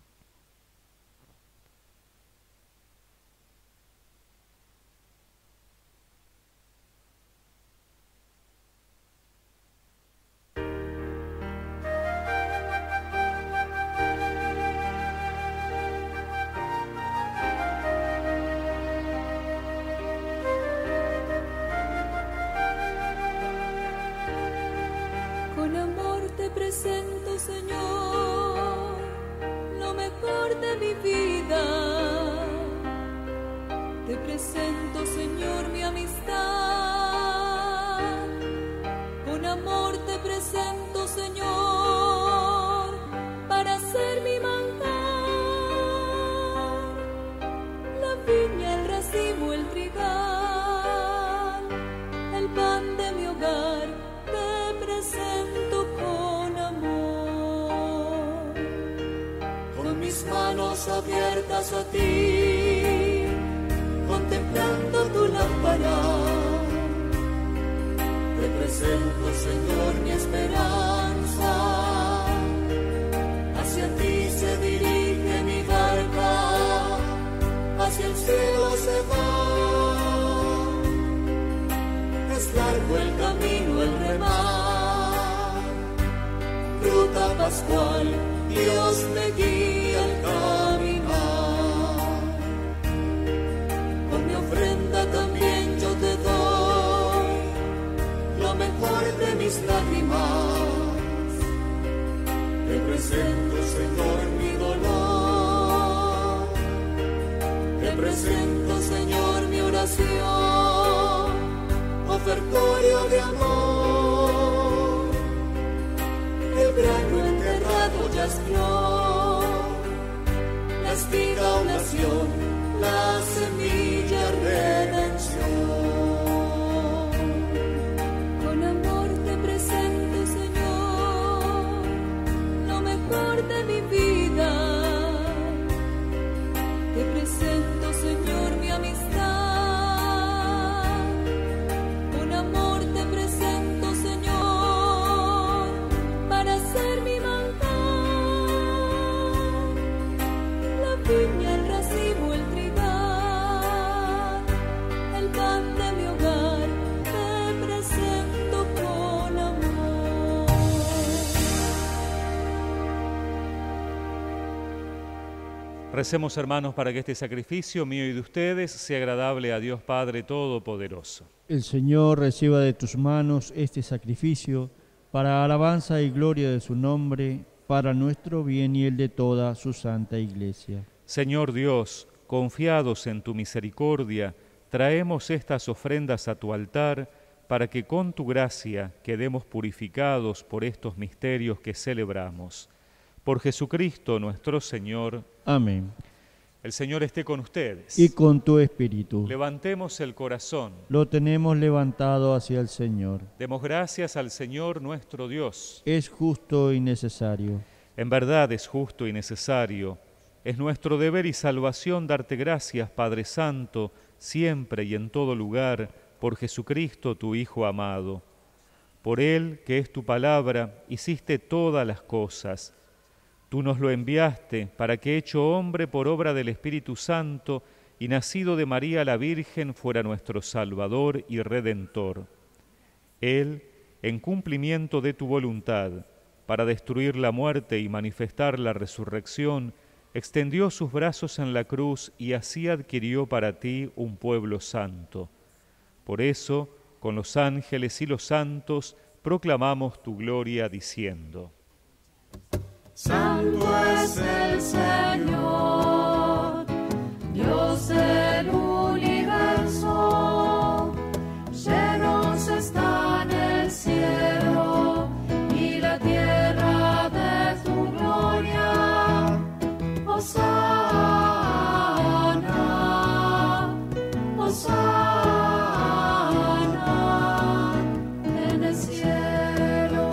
Con amor te presento, Señor, lo mejor de mi vida. Te presento, Señor, mi amistad. Con amor te presento, Señor, para ser mi manjar. La viña, el racimo, el trigal, el pan de mi hogar, te presento con amor. Con mis manos abiertas a ti, contemplando tu lámpara, te presento, Señor, mi esperanza. Hacia ti se dirige mi barca, hacia el cielo se va. Es largo el camino, el remar, ruta pascual, Dios me guía al caminar. Con mi ofrenda también yo te doy lo mejor de mis lágrimas. Te presento, Señor, mi dolor. Te presento, Señor, mi oración, ofertorio de amor. El grano enterrado ya es flor, la espiga oración, la semilla redención. Con amor te presento, Señor, lo mejor de mi vida. Te presento, Señor, mi amistad. Con amor te presento, Señor, para ser mi manjar. La viña, el racimo, el trigal, el pan de mi hogar, te presento con amor. Recemos, hermanos, para que este sacrificio mío y de ustedes sea agradable a Dios Padre Todopoderoso. El Señor reciba de tus manos este sacrificio para alabanza y gloria de su nombre, para nuestro bien y el de toda su santa Iglesia. Señor Dios, confiados en tu misericordia, traemos estas ofrendas a tu altar para que con tu gracia quedemos purificados por estos misterios que celebramos. Por Jesucristo nuestro Señor. Amén. El Señor esté con ustedes. Y con tu espíritu. Levantemos el corazón. Lo tenemos levantado hacia el Señor. Demos gracias al Señor nuestro Dios. Es justo y necesario. En verdad es justo y necesario. Es nuestro deber y salvación darte gracias, Padre Santo, siempre y en todo lugar, por Jesucristo, tu Hijo amado. Por Él, que es tu palabra, hiciste todas las cosas. Tú nos lo enviaste para que, hecho hombre por obra del Espíritu Santo y nacido de María la Virgen, fuera nuestro Salvador y Redentor. Él, en cumplimiento de tu voluntad, para destruir la muerte y manifestar la resurrección, extendió sus brazos en la cruz y así adquirió para ti un pueblo santo. Por eso, con los ángeles y los santos, proclamamos tu gloria diciendo: Santo es el Señor, Dios del universo, llenos están el cielo y la tierra de tu gloria. Hosana, Hosana en el cielo.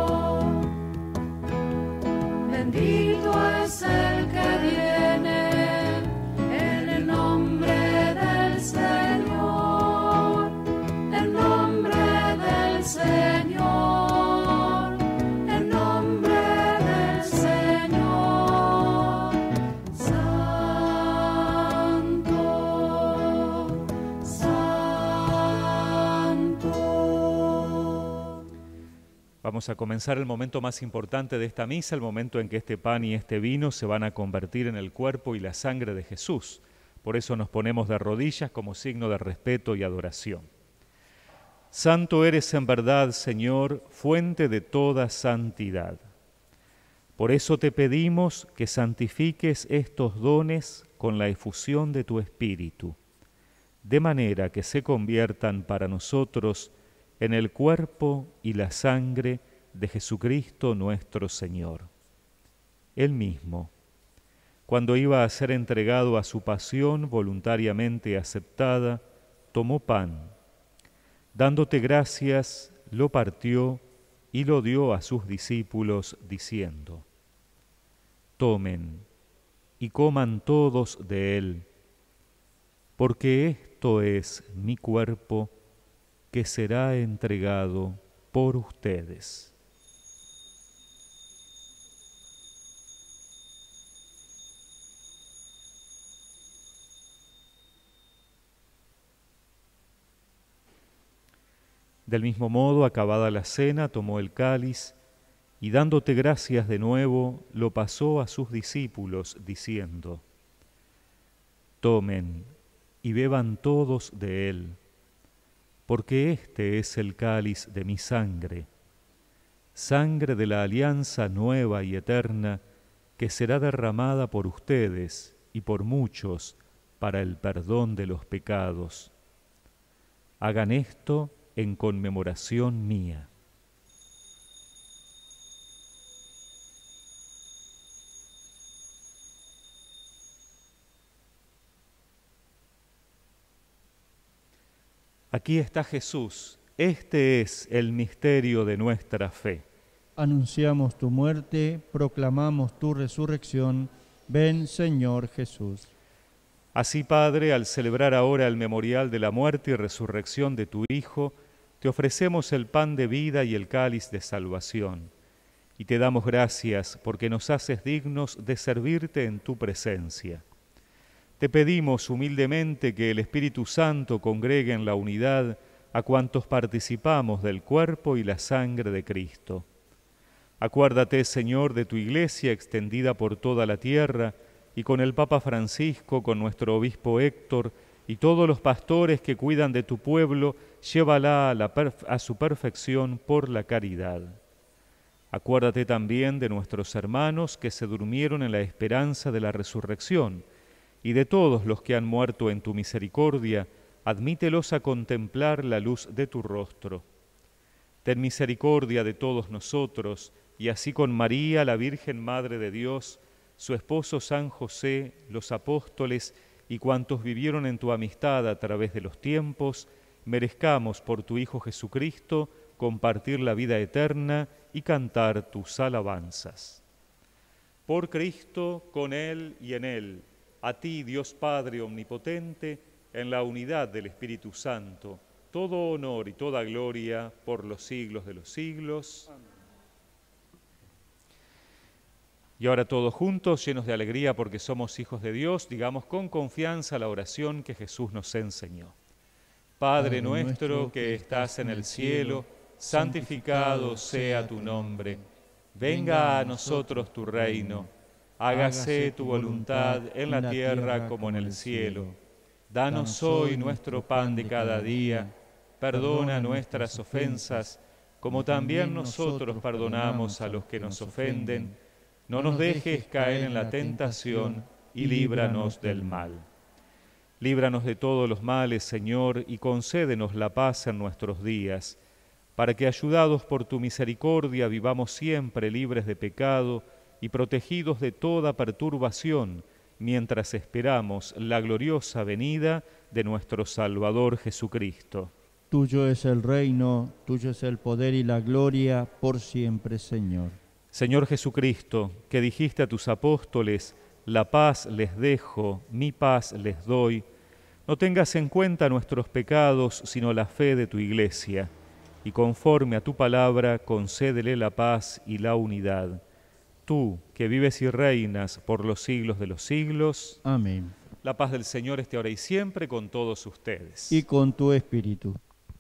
Bendito es el que viene en el nombre del Señor, el nombre del Señor, el nombre del Señor. Santo, Santo. Vamos a comenzar el momento más importante de esta misa, el momento en que este pan y este vino se van a convertir en el cuerpo y la sangre de Jesús. Por eso nos ponemos de rodillas como signo de respeto y adoración. Santo eres en verdad, Señor, fuente de toda santidad. Por eso te pedimos que santifiques estos dones con la efusión de tu Espíritu, de manera que se conviertan para nosotros en el cuerpo y la sangre de Jesucristo nuestro Señor. Él mismo, cuando iba a ser entregado a su pasión voluntariamente aceptada, tomó pan, dándote gracias, lo partió y lo dio a sus discípulos, diciendo: Tomen y coman todos de él, porque esto es mi cuerpo, que será entregado por ustedes. Del mismo modo, acabada la cena, tomó el cáliz y dándote gracias de nuevo, lo pasó a sus discípulos, diciendo: Tomen y beban todos de él, porque este es el cáliz de mi sangre, sangre de la alianza nueva y eterna, que será derramada por ustedes y por muchos para el perdón de los pecados. Hagan esto en conmemoración mía. Aquí está Jesús. Este es el misterio de nuestra fe. Anunciamos tu muerte, proclamamos tu resurrección. Ven, Señor Jesús. Así, Padre, al celebrar ahora el memorial de la muerte y resurrección de tu Hijo, te ofrecemos el pan de vida y el cáliz de salvación. Y te damos gracias porque nos haces dignos de servirte en tu presencia. Te pedimos humildemente que el Espíritu Santo congregue en la unidad a cuantos participamos del cuerpo y la sangre de Cristo. Acuérdate, Señor, de tu Iglesia extendida por toda la tierra, y con el Papa Francisco, con nuestro obispo Héctor, y todos los pastores que cuidan de tu pueblo, llévala a, la perf- a su perfección por la caridad. Acuérdate también de nuestros hermanos que se durmieron en la esperanza de la resurrección, y de todos los que han muerto en tu misericordia, admítelos a contemplar la luz de tu rostro. Ten misericordia de todos nosotros, y así con María, la Virgen Madre de Dios, su esposo San José, los apóstoles y cuantos vivieron en tu amistad a través de los tiempos, merezcamos por tu Hijo Jesucristo compartir la vida eterna y cantar tus alabanzas. Por Cristo, con Él y en Él, a ti, Dios Padre Omnipotente, en la unidad del Espíritu Santo, todo honor y toda gloria por los siglos de los siglos. Amén. Y ahora todos juntos, llenos de alegría porque somos hijos de Dios, digamos con confianza la oración que Jesús nos enseñó. Padre nuestro que estás en el cielo, santificado sea tu nombre. Venga a nosotros tu reino. Hágase tu voluntad en la tierra como en el cielo. Danos hoy nuestro pan de cada día. Perdona nuestras ofensas, como también nosotros perdonamos a los que nos ofenden. No nos dejes caer en la tentación y líbranos del mal. Líbranos de todos los males, Señor, y concédenos la paz en nuestros días, para que, ayudados por tu misericordia, vivamos siempre libres de pecado y protegidos de toda perturbación, mientras esperamos la gloriosa venida de nuestro Salvador Jesucristo. Tuyo es el reino, tuyo es el poder y la gloria, por siempre, Señor. Señor Jesucristo, que dijiste a tus apóstoles, la paz les dejo, mi paz les doy, no tengas en cuenta nuestros pecados, sino la fe de tu Iglesia, y conforme a tu palabra, concédele la paz y la unidad. Tú, que vives y reinas por los siglos de los siglos. Amén. La paz del Señor esté ahora y siempre con todos ustedes. Y con tu espíritu.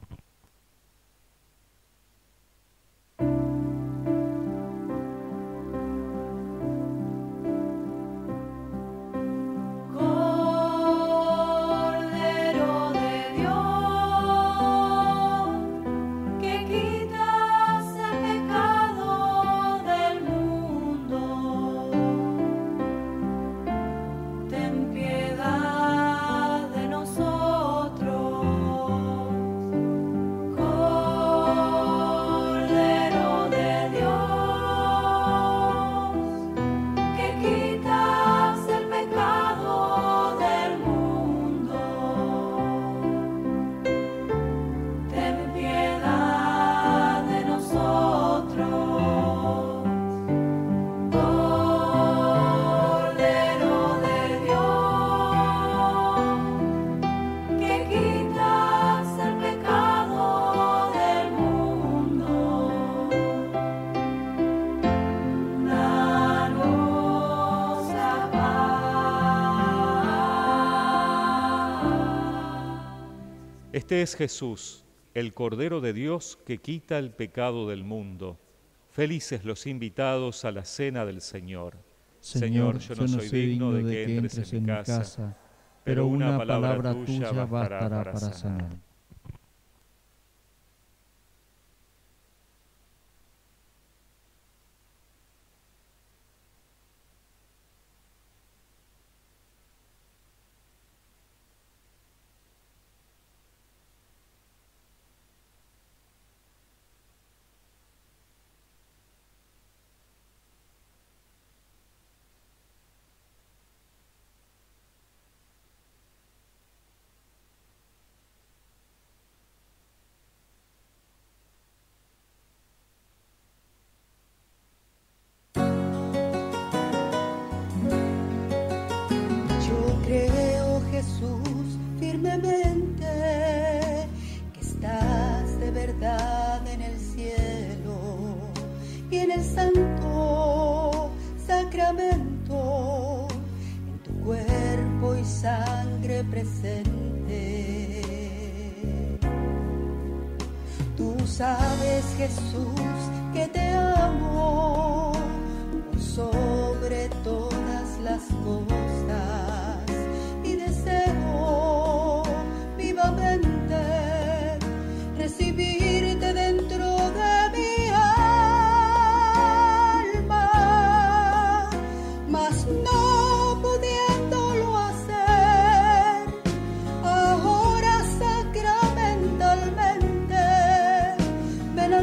Este es Jesús, el Cordero de Dios que quita el pecado del mundo. Felices los invitados a la cena del Señor. Señor, yo no soy digno de que entres en mi casa, pero una palabra tuya bastará para sanar.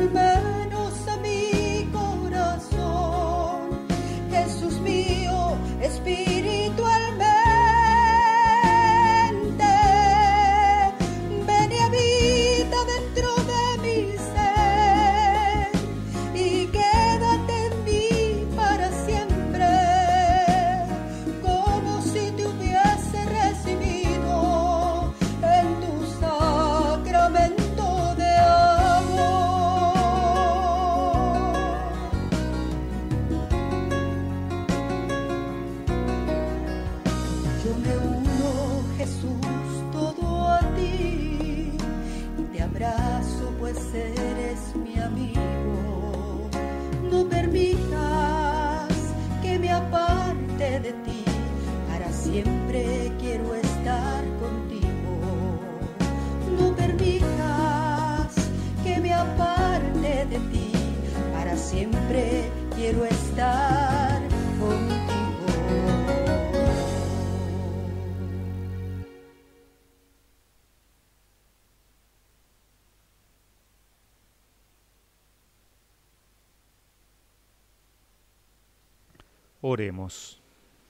Jesús mío, siempre quiero estar contigo. Oremos.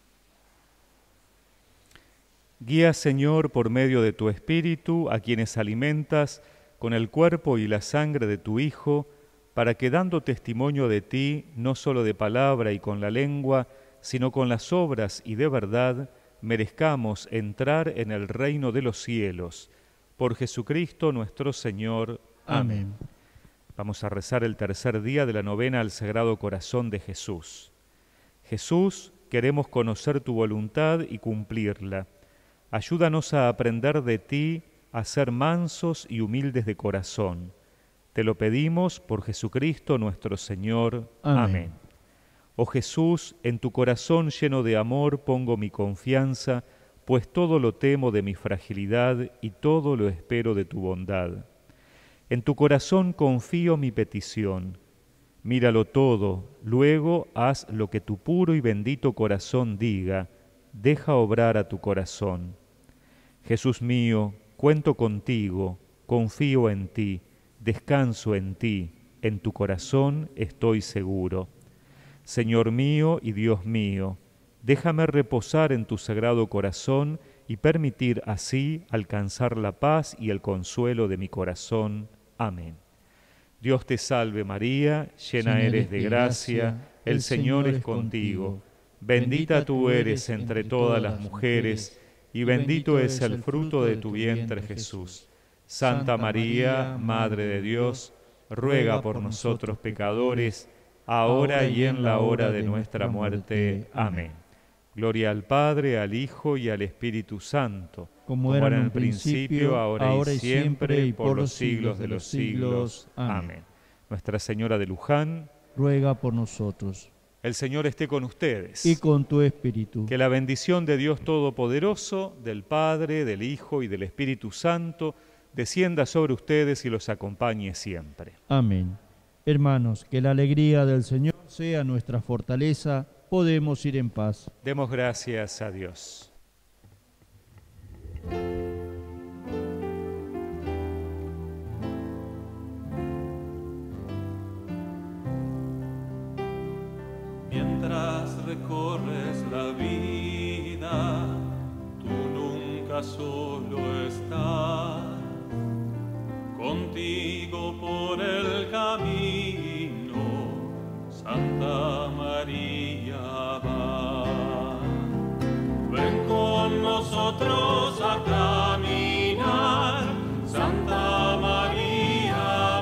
Guía, Señor, por medio de tu Espíritu, a quienes alimentas con el cuerpo y la sangre de tu Hijo, para que dando testimonio de ti, no solo de palabra y con la lengua, sino con las obras y de verdad, merezcamos entrar en el reino de los cielos. Por Jesucristo nuestro Señor. Amén. Amén. Vamos a rezar el tercer día de la novena al Sagrado Corazón de Jesús. Jesús, queremos conocer tu voluntad y cumplirla. Ayúdanos a aprender de ti, a ser mansos y humildes de corazón. Te lo pedimos por Jesucristo nuestro Señor. Amén. Amén. Oh Jesús, en tu corazón lleno de amor pongo mi confianza, pues todo lo temo de mi fragilidad y todo lo espero de tu bondad. En tu corazón confío mi petición. Míralo todo, luego haz lo que tu puro y bendito corazón diga, deja obrar a tu corazón. Jesús mío, cuento contigo, confío en ti, descanso en ti, en tu corazón estoy seguro. Señor mío y Dios mío, déjame reposar en tu sagrado corazón y permitir así alcanzar la paz y el consuelo de mi corazón. Amén. Dios te salve María, llena eres de gracia, el Señor es contigo. Bendita tú eres entre todas las mujeres, y bendito es el fruto de tu vientre Jesús. Santa María, Madre de Dios, ruega por nosotros pecadores, ahora y en la hora de nuestra muerte. Amén. Gloria al Padre, al Hijo y al Espíritu Santo, como era en el principio, ahora y siempre, y por los siglos de los siglos. Amén. Nuestra Señora de Luján, ruega por nosotros. El Señor esté con ustedes. Y con tu espíritu. Que la bendición de Dios Todopoderoso, del Padre, del Hijo y del Espíritu Santo, descienda sobre ustedes y los acompañe siempre. Amén. Hermanos, que la alegría del Señor sea nuestra fortaleza. Podemos ir en paz. Demos gracias a Dios. Mientras recorres la vida, tú nunca solo estás. Contigo por el camino, Santa María va. Ven con nosotros a caminar, Santa María,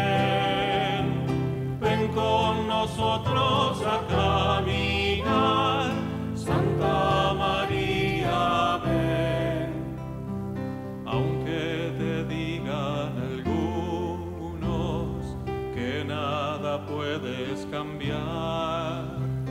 ven. Ven con nosotros a caminar, Santa María, ven. Aunque te digan algunos que nada puedes cambiar,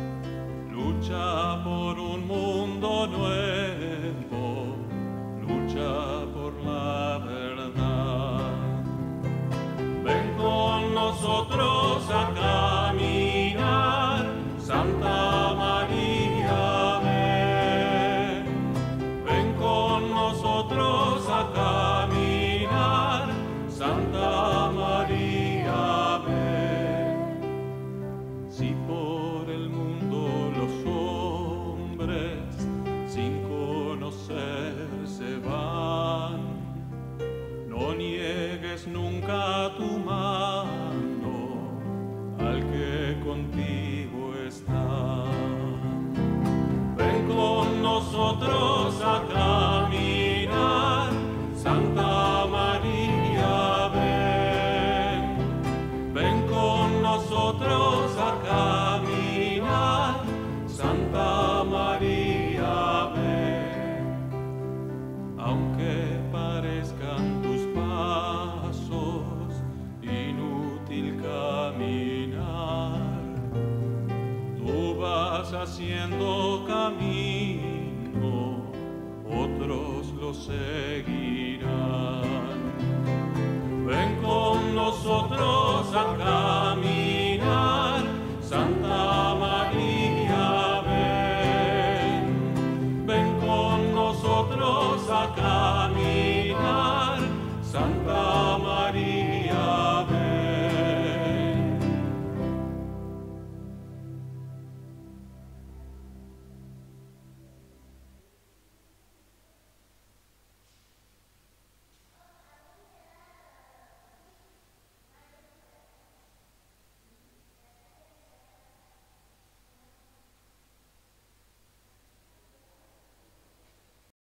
lucha por un mundo nuevo, lucha por la verdad. Ven con nosotros a caminar, Santa María, ven. Ven con nosotros a caminar, Santa María, ven. Si por el mundo los hombres sin conocer se van, no niegues nunca tu mano al que contigo está. Ven con nosotros a caminar, Santa María, ven. Ven con nosotros a caminar, Santa María, ven. Aunque parezcan tus pasos inútil caminar, tú vas haciendo camino, otros lo seguirán. Ven con nosotros a caminar,